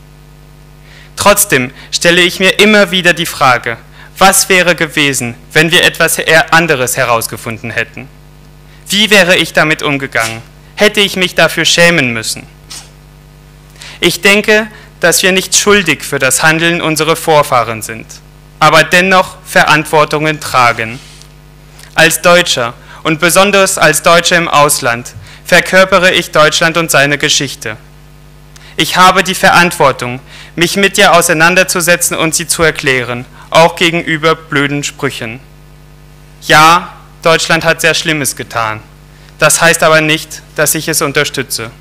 Trotzdem stelle ich mir immer wieder die Frage, was wäre gewesen, wenn wir etwas anderes herausgefunden hätten? Wie wäre ich damit umgegangen? Hätte ich mich dafür schämen müssen? Ich denke, dass wir nicht schuldig für das Handeln unserer Vorfahren sind, aber dennoch Verantwortungen tragen. Als Deutscher und besonders als Deutscher im Ausland verkörpere ich Deutschland und seine Geschichte. Ich habe die Verantwortung, mich mit ihr auseinanderzusetzen und sie zu erklären, auch gegenüber blöden Sprüchen. Ja, Deutschland hat sehr Schlimmes getan. Das heißt aber nicht, dass ich es unterstütze.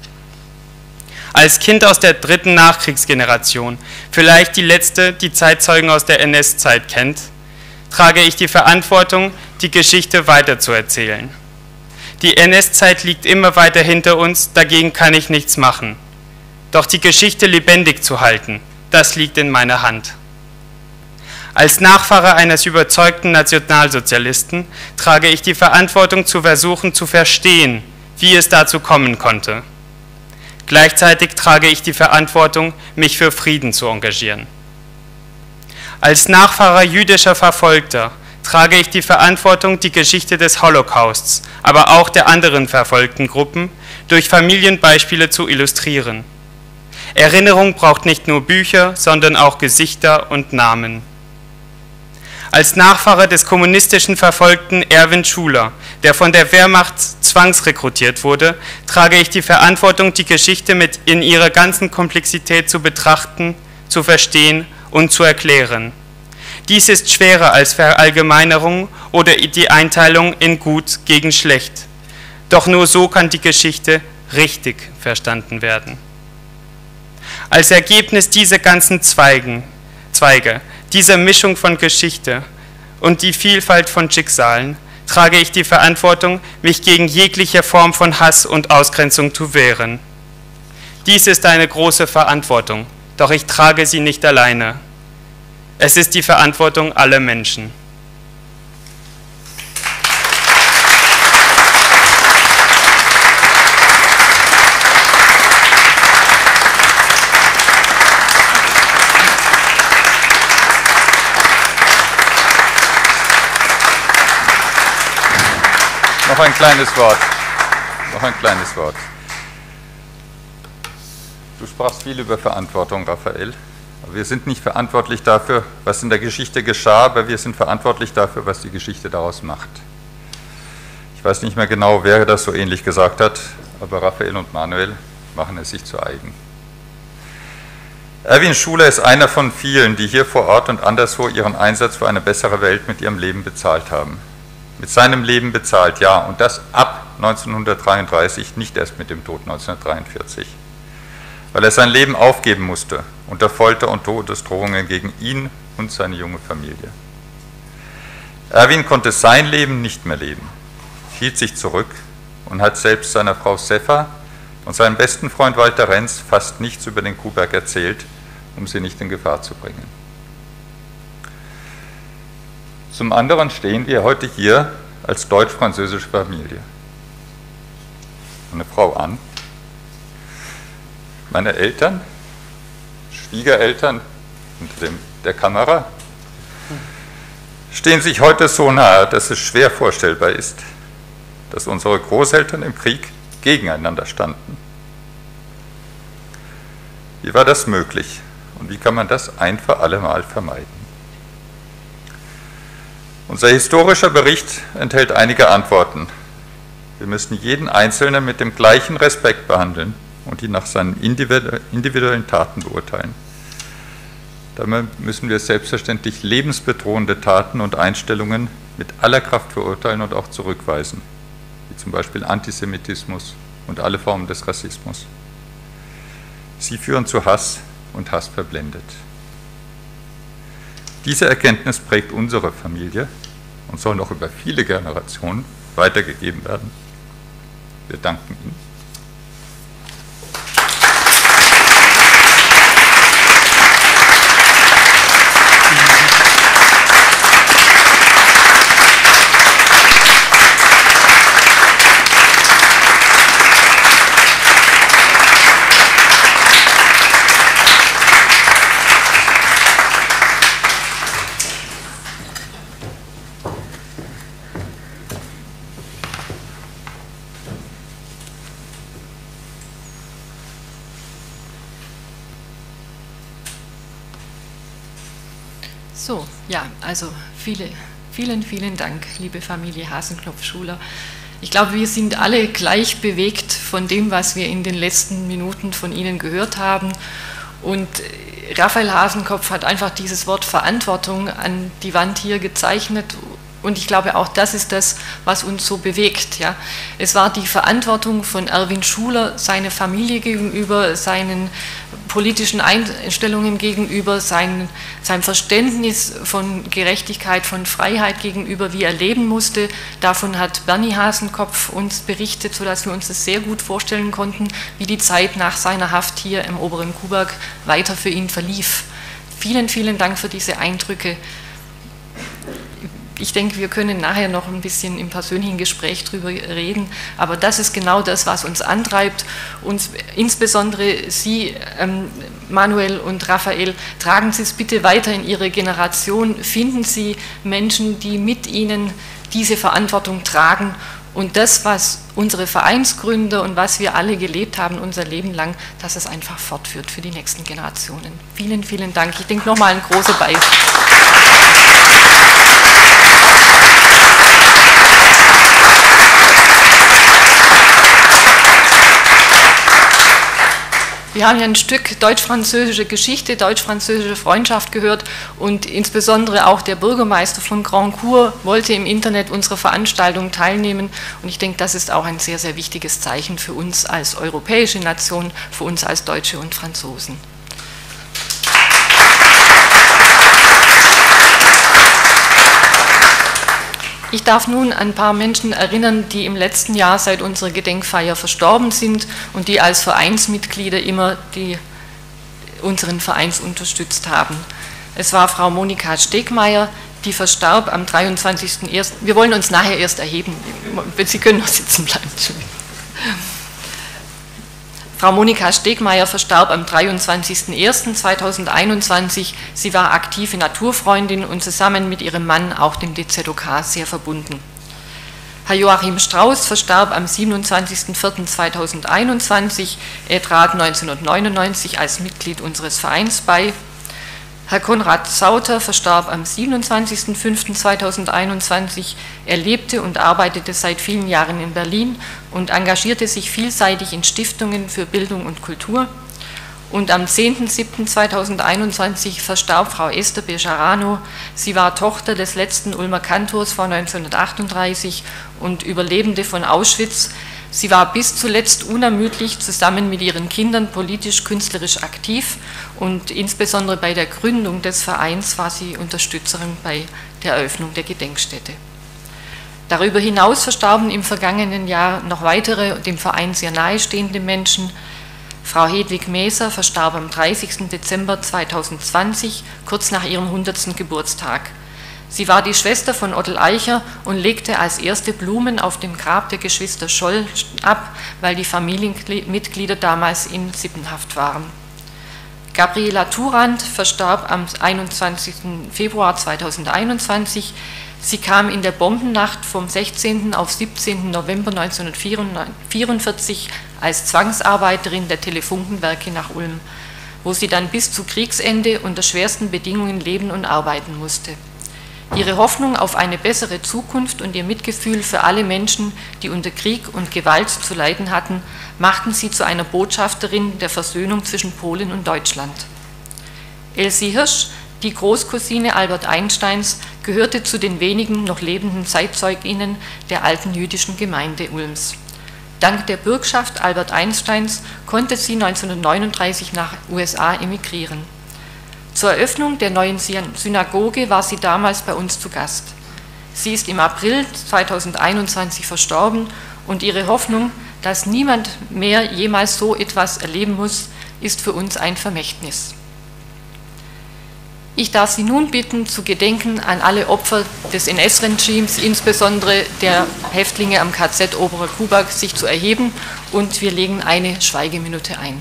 Als Kind aus der 3. Nachkriegsgeneration, vielleicht die letzte, die Zeitzeugen aus der NS-Zeit kennt, trage ich die Verantwortung, die Geschichte weiterzuerzählen. Die NS-Zeit liegt immer weiter hinter uns, dagegen kann ich nichts machen. Doch die Geschichte lebendig zu halten, das liegt in meiner Hand. Als Nachfahre eines überzeugten Nationalsozialisten trage ich die Verantwortung, zu versuchen zu verstehen, wie es dazu kommen konnte. Gleichzeitig trage ich die Verantwortung, mich für Frieden zu engagieren. Als Nachfahre jüdischer Verfolgter trage ich die Verantwortung, die Geschichte des Holocausts, aber auch der anderen verfolgten Gruppen, durch Familienbeispiele zu illustrieren. Erinnerung braucht nicht nur Bücher, sondern auch Gesichter und Namen. Als Nachfahre des kommunistischen Verfolgten Erwin Schuler, der von der Wehrmacht zwangsrekrutiert wurde, trage ich die Verantwortung, die Geschichte in ihrer ganzen Komplexität zu betrachten, zu verstehen und zu erklären. Dies ist schwerer als Verallgemeinerung oder die Einteilung in Gut gegen Schlecht. Doch nur so kann die Geschichte richtig verstanden werden. Als Ergebnis dieser ganzen Zweige, dieser Mischung von Geschichte und die Vielfalt von Schicksalen, trage ich die Verantwortung, mich gegen jegliche Form von Hass und Ausgrenzung zu wehren. Dies ist eine große Verantwortung, doch ich trage sie nicht alleine. Es ist die Verantwortung aller Menschen. Noch ein kleines Wort. Noch ein kleines Wort. Du sprachst viel über Verantwortung, Raphael. Wir sind nicht verantwortlich dafür, was in der Geschichte geschah, aber wir sind verantwortlich dafür, was die Geschichte daraus macht. Ich weiß nicht mehr genau, wer das so ähnlich gesagt hat, aber Raphael und Manuel machen es sich zu eigen. Erwin Schuler ist einer von vielen, die hier vor Ort und anderswo ihren Einsatz für eine bessere Welt mit ihrem Leben bezahlt haben. Mit seinem Leben bezahlt, ja, und das ab 1933, nicht erst mit dem Tod 1943. Weil er sein Leben aufgeben musste, unter Folter und Todesdrohungen gegen ihn und seine junge Familie. Erwin konnte sein Leben nicht mehr leben, hielt sich zurück und hat selbst seiner Frau Sefa und seinem besten Freund Walter Renz fast nichts über den Kuhberg erzählt, um sie nicht in Gefahr zu bringen. Zum anderen stehen wir heute hier als deutsch-französische Familie. Eine Frau an, meine Eltern, Schwiegereltern unter der Kamera, stehen sich heute so nahe, dass es schwer vorstellbar ist, dass unsere Großeltern im Krieg gegeneinander standen. Wie war das möglich und wie kann man das ein für alle Mal vermeiden? Unser historischer Bericht enthält einige Antworten. Wir müssen jeden Einzelnen mit dem gleichen Respekt behandeln und ihn nach seinen individuellen Taten beurteilen. Dabei müssen wir selbstverständlich lebensbedrohende Taten und Einstellungen mit aller Kraft verurteilen und auch zurückweisen, wie zum Beispiel Antisemitismus und alle Formen des Rassismus. Sie führen zu Hass und Hass verblendet. Diese Erkenntnis prägt unsere Familie und soll noch über viele Generationen weitergegeben werden. Wir danken Ihnen. So, ja, also vielen Dank, liebe Familie Hasenknopf-Schuler. Ich glaube, wir sind alle gleich bewegt von dem, was wir in den letzten Minuten von Ihnen gehört haben. Und Raphael Hasenkopf hat einfach dieses Wort Verantwortung an die Wand hier gezeichnet. Und ich glaube, auch das ist das, was uns so bewegt. Ja. Es war die Verantwortung von Erwin Schuler, seiner Familie gegenüber, seinen politischen Einstellungen gegenüber, sein Verständnis von Gerechtigkeit, von Freiheit gegenüber, wie er leben musste. Davon hat Bernie Hasenkopf uns berichtet, sodass wir uns das sehr gut vorstellen konnten, wie die Zeit nach seiner Haft hier im oberen Kuhberg weiter für ihn verlief. Vielen Dank für diese Eindrücke. Ich denke, wir können nachher noch ein bisschen im persönlichen Gespräch drüber reden, aber das ist genau das, was uns antreibt. Und insbesondere Sie, Manuel und Raphael, tragen Sie es bitte weiter in Ihre Generation, finden Sie Menschen, die mit Ihnen diese Verantwortung tragen und das, was unsere Vereinsgründer und was wir alle gelebt haben unser Leben lang, dass es einfach fortführt für die nächsten Generationen. Vielen Dank. Ich denke nochmal ein großer Beitrag. Wir haben ja ein Stück deutsch-französische Geschichte, deutsch-französische Freundschaft gehört und insbesondere auch der Bürgermeister von Grandcourt wollte im Internet unserer Veranstaltung teilnehmen und ich denke, das ist auch ein sehr wichtiges Zeichen für uns als europäische Nation, für uns als Deutsche und Franzosen. Ich darf nun an ein paar Menschen erinnern, die im letzten Jahr seit unserer Gedenkfeier verstorben sind und die als Vereinsmitglieder immer unseren Verein unterstützt haben. Es war Frau Monika Stegmeier, die verstarb am 23.01. Wir wollen uns nachher erst erheben, Sie können noch sitzen bleiben. Frau Monika Stegmeier verstarb am 23.01.2021. Sie war aktive Naturfreundin und zusammen mit ihrem Mann auch dem DZOK sehr verbunden. Herr Joachim Strauß verstarb am 27.04.2021. Er trat 1999 als Mitglied unseres Vereins bei. Herr Konrad Sauter verstarb am 27.05.2021. Er lebte und arbeitete seit vielen Jahren in Berlin und engagierte sich vielseitig in Stiftungen für Bildung und Kultur. Und am 10.07.2021 verstarb Frau Esther Bejarano. Sie war Tochter des letzten Ulmer Kantors vor 1938 und Überlebende von Auschwitz. Sie war bis zuletzt unermüdlich zusammen mit ihren Kindern politisch-künstlerisch aktiv und insbesondere bei der Gründung des Vereins war sie Unterstützerin bei der Eröffnung der Gedenkstätte. Darüber hinaus verstarben im vergangenen Jahr noch weitere dem Verein sehr nahestehende Menschen. Frau Hedwig Meser verstarb am 30. Dezember 2020, kurz nach ihrem 100. Geburtstag. Sie war die Schwester von Ottel Eicher und legte als erste Blumen auf dem Grab der Geschwister Scholl ab, weil die Familienmitglieder damals in Sippenhaft waren. Gabriela Turand verstarb am 21. Februar 2021. Sie kam in der Bombennacht vom 16. auf 17. November 1944 als Zwangsarbeiterin der Telefunkenwerke nach Ulm, wo sie dann bis zu Kriegsende unter schwersten Bedingungen leben und arbeiten musste. Ihre Hoffnung auf eine bessere Zukunft und ihr Mitgefühl für alle Menschen, die unter Krieg und Gewalt zu leiden hatten, machten sie zu einer Botschafterin der Versöhnung zwischen Polen und Deutschland. Elsie Hirsch, die Großcousine Albert Einsteins, gehörte zu den wenigen noch lebenden ZeitzeugInnen der alten jüdischen Gemeinde Ulms. Dank der Bürgschaft Albert Einsteins konnte sie 1939 nach USA emigrieren. Zur Eröffnung der neuen Synagoge war sie damals bei uns zu Gast. Sie ist im April 2021 verstorben und ihre Hoffnung, dass niemand mehr jemals so etwas erleben muss, ist für uns ein Vermächtnis. Ich darf Sie nun bitten, zu gedenken an alle Opfer des NS-Regimes, insbesondere der Häftlinge am KZ Oberer Kubach, sich zu erheben, und wir legen eine Schweigeminute ein.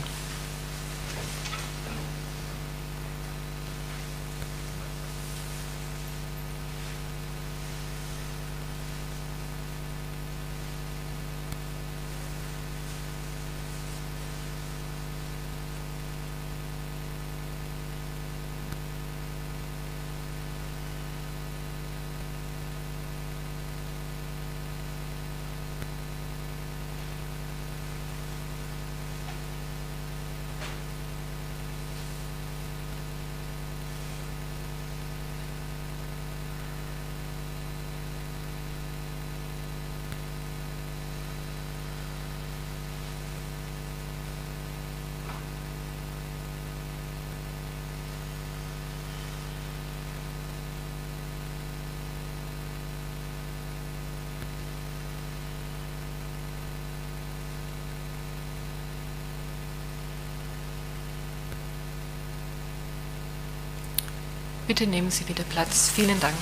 Bitte nehmen Sie wieder Platz. Vielen Dank.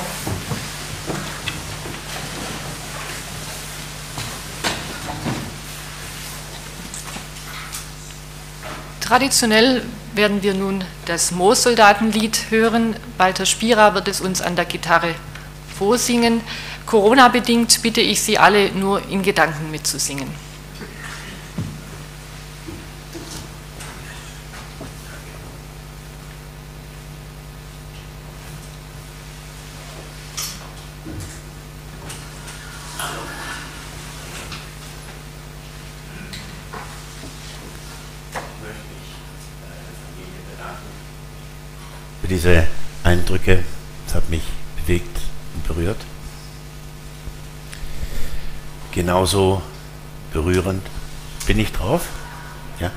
Traditionell werden wir nun das Moossoldatenlied hören. Walter Spira wird es uns an der Gitarre vorsingen. Corona-bedingt bitte ich Sie alle nur in Gedanken mitzusingen. Diese Eindrücke, das hat mich bewegt und berührt. Genauso berührend, bin ich drauf? Ja.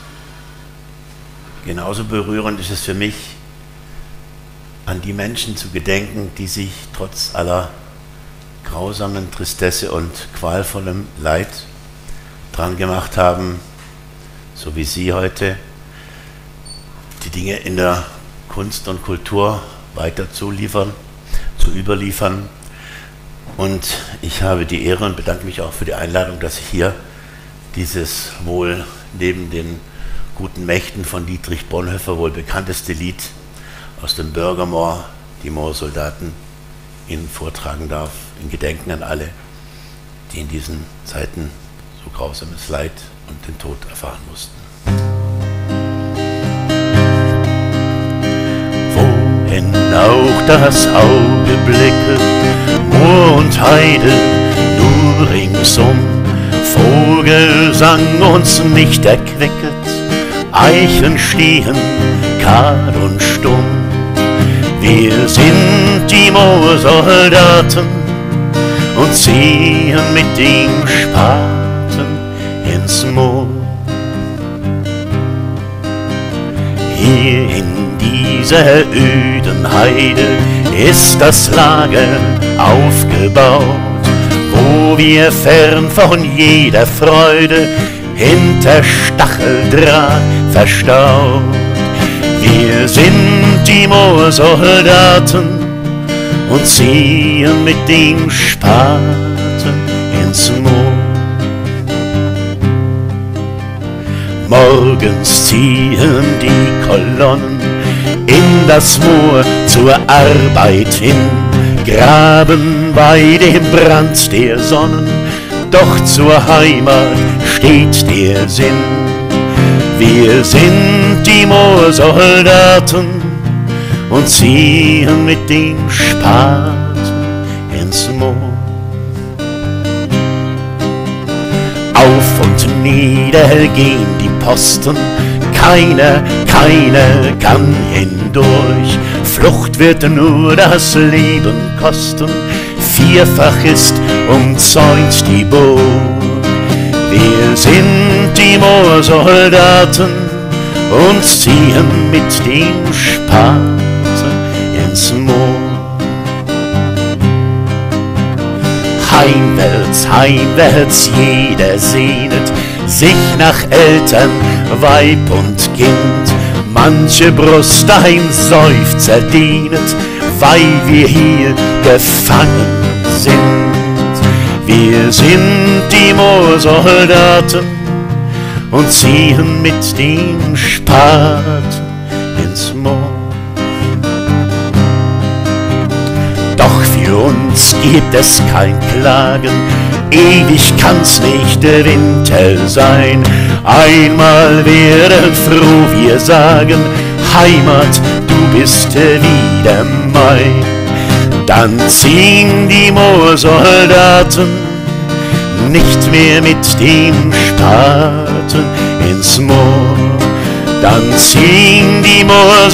Genauso berührend ist es für mich, an die Menschen zu gedenken, die sich trotz aller grausamen Tristesse und qualvollem Leid dran gemacht haben, so wie Sie heute, die Dinge in der Kunst und Kultur weiter zu überliefern. Und ich habe die Ehre und bedanke mich auch für die Einladung, dass ich hier dieses wohl neben den guten Mächten von Dietrich Bonhoeffer wohl bekannteste Lied aus dem Bürgermoor, die Moorsoldaten, Ihnen vortragen darf, in Gedenken an alle, die in diesen Zeiten so grausames Leid und den Tod erfahren mussten. auch das Auge blicket, Moor und Heide nur ringsum, Vogelsang uns nicht erquicket, Eichen stehen kahl und stumm. Wir sind die Moorsoldaten und ziehen mit dem Spaten ins Moor. Hier in dieser öden Heide ist das Lager aufgebaut, wo wir fern von jeder Freude hinter Stacheldraht verstaut. Wir sind die Moorsoldaten und ziehen mit dem Spaten ins Moor. Morgens ziehen die Kolonnen in das Moor zur Arbeit hin, graben bei dem Brand der Sonnen, doch zur Heimat steht der Sinn. Wir sind die Moorsoldaten und ziehen mit dem Spaten ins Moor. Auf und nieder gehen die Posten, keiner kann hindurch. Flucht wird nur das Leben kosten, vierfach ist umzäunt die Burg. Wir sind die Moorsoldaten und ziehen mit dem Spaten ins Moor. Heimwärts, heimwärts, jeder sehnet sich nach Eltern, Weib und Kind. Manche Brust ein Seufzer dienet, weil wir hier gefangen sind. Wir sind die Moorsoldaten und ziehen mit dem Spaten ins Moor. Doch für uns gibt es kein Klagen, ewig kann's nicht der Winter sein. Einmal werden froh wir sagen, Heimat, du bist wieder mein. Dann ziehen die Moorsoldaten nicht mehr mit dem Spaten ins Moor. Dann ziehen die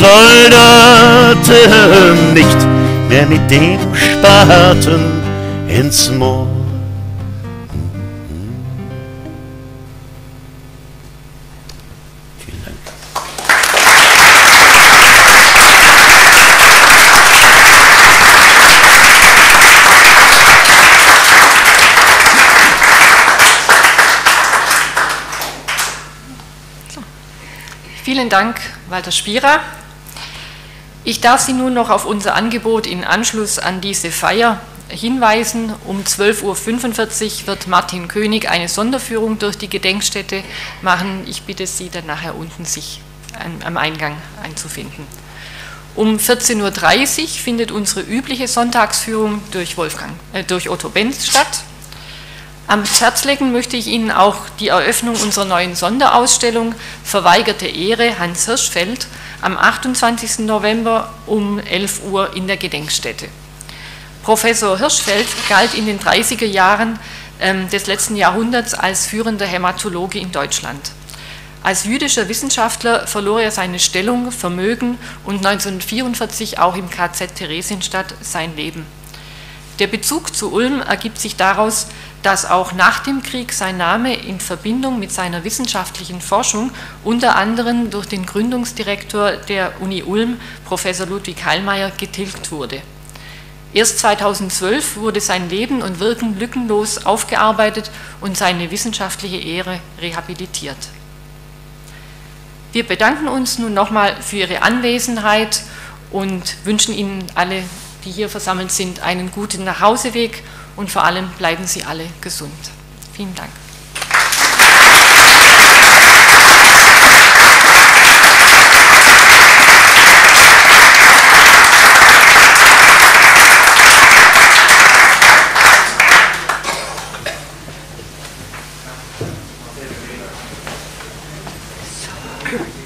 Moorsoldaten nicht mehr mit dem Spaten ins Moor. Vielen Dank. Vielen Dank, Walter Spierer. Ich darf Sie nun noch auf unser Angebot in Anschluss an diese Feier hinweisen. Um 12:45 Uhr wird Martin König eine Sonderführung durch die Gedenkstätte machen. Ich bitte Sie dann nachher unten sich am Eingang einzufinden. Um 14:30 Uhr findet unsere übliche Sonntagsführung durch Otto Benz statt. Am Herz legen möchte ich Ihnen auch die Eröffnung unserer neuen Sonderausstellung Verweigerte Ehre Hans Hirschfeld am 28. November um 11 Uhr in der Gedenkstätte. Professor Hirschfeld galt in den 30er Jahren des letzten Jahrhunderts als führender Hämatologe in Deutschland. Als jüdischer Wissenschaftler verlor er seine Stellung, Vermögen und 1944 auch im KZ Theresienstadt sein Leben. Der Bezug zu Ulm ergibt sich daraus, dass auch nach dem Krieg sein Name in Verbindung mit seiner wissenschaftlichen Forschung unter anderem durch den Gründungsdirektor der Uni Ulm, Professor Ludwig Heilmeier, getilgt wurde. Erst 2012 wurde sein Leben und Wirken lückenlos aufgearbeitet und seine wissenschaftliche Ehre rehabilitiert. Wir bedanken uns nun nochmal für Ihre Anwesenheit und wünschen Ihnen alle, die hier versammelt sind, einen guten Nachhauseweg und vor allem bleiben Sie alle gesund. Vielen Dank. Thank you.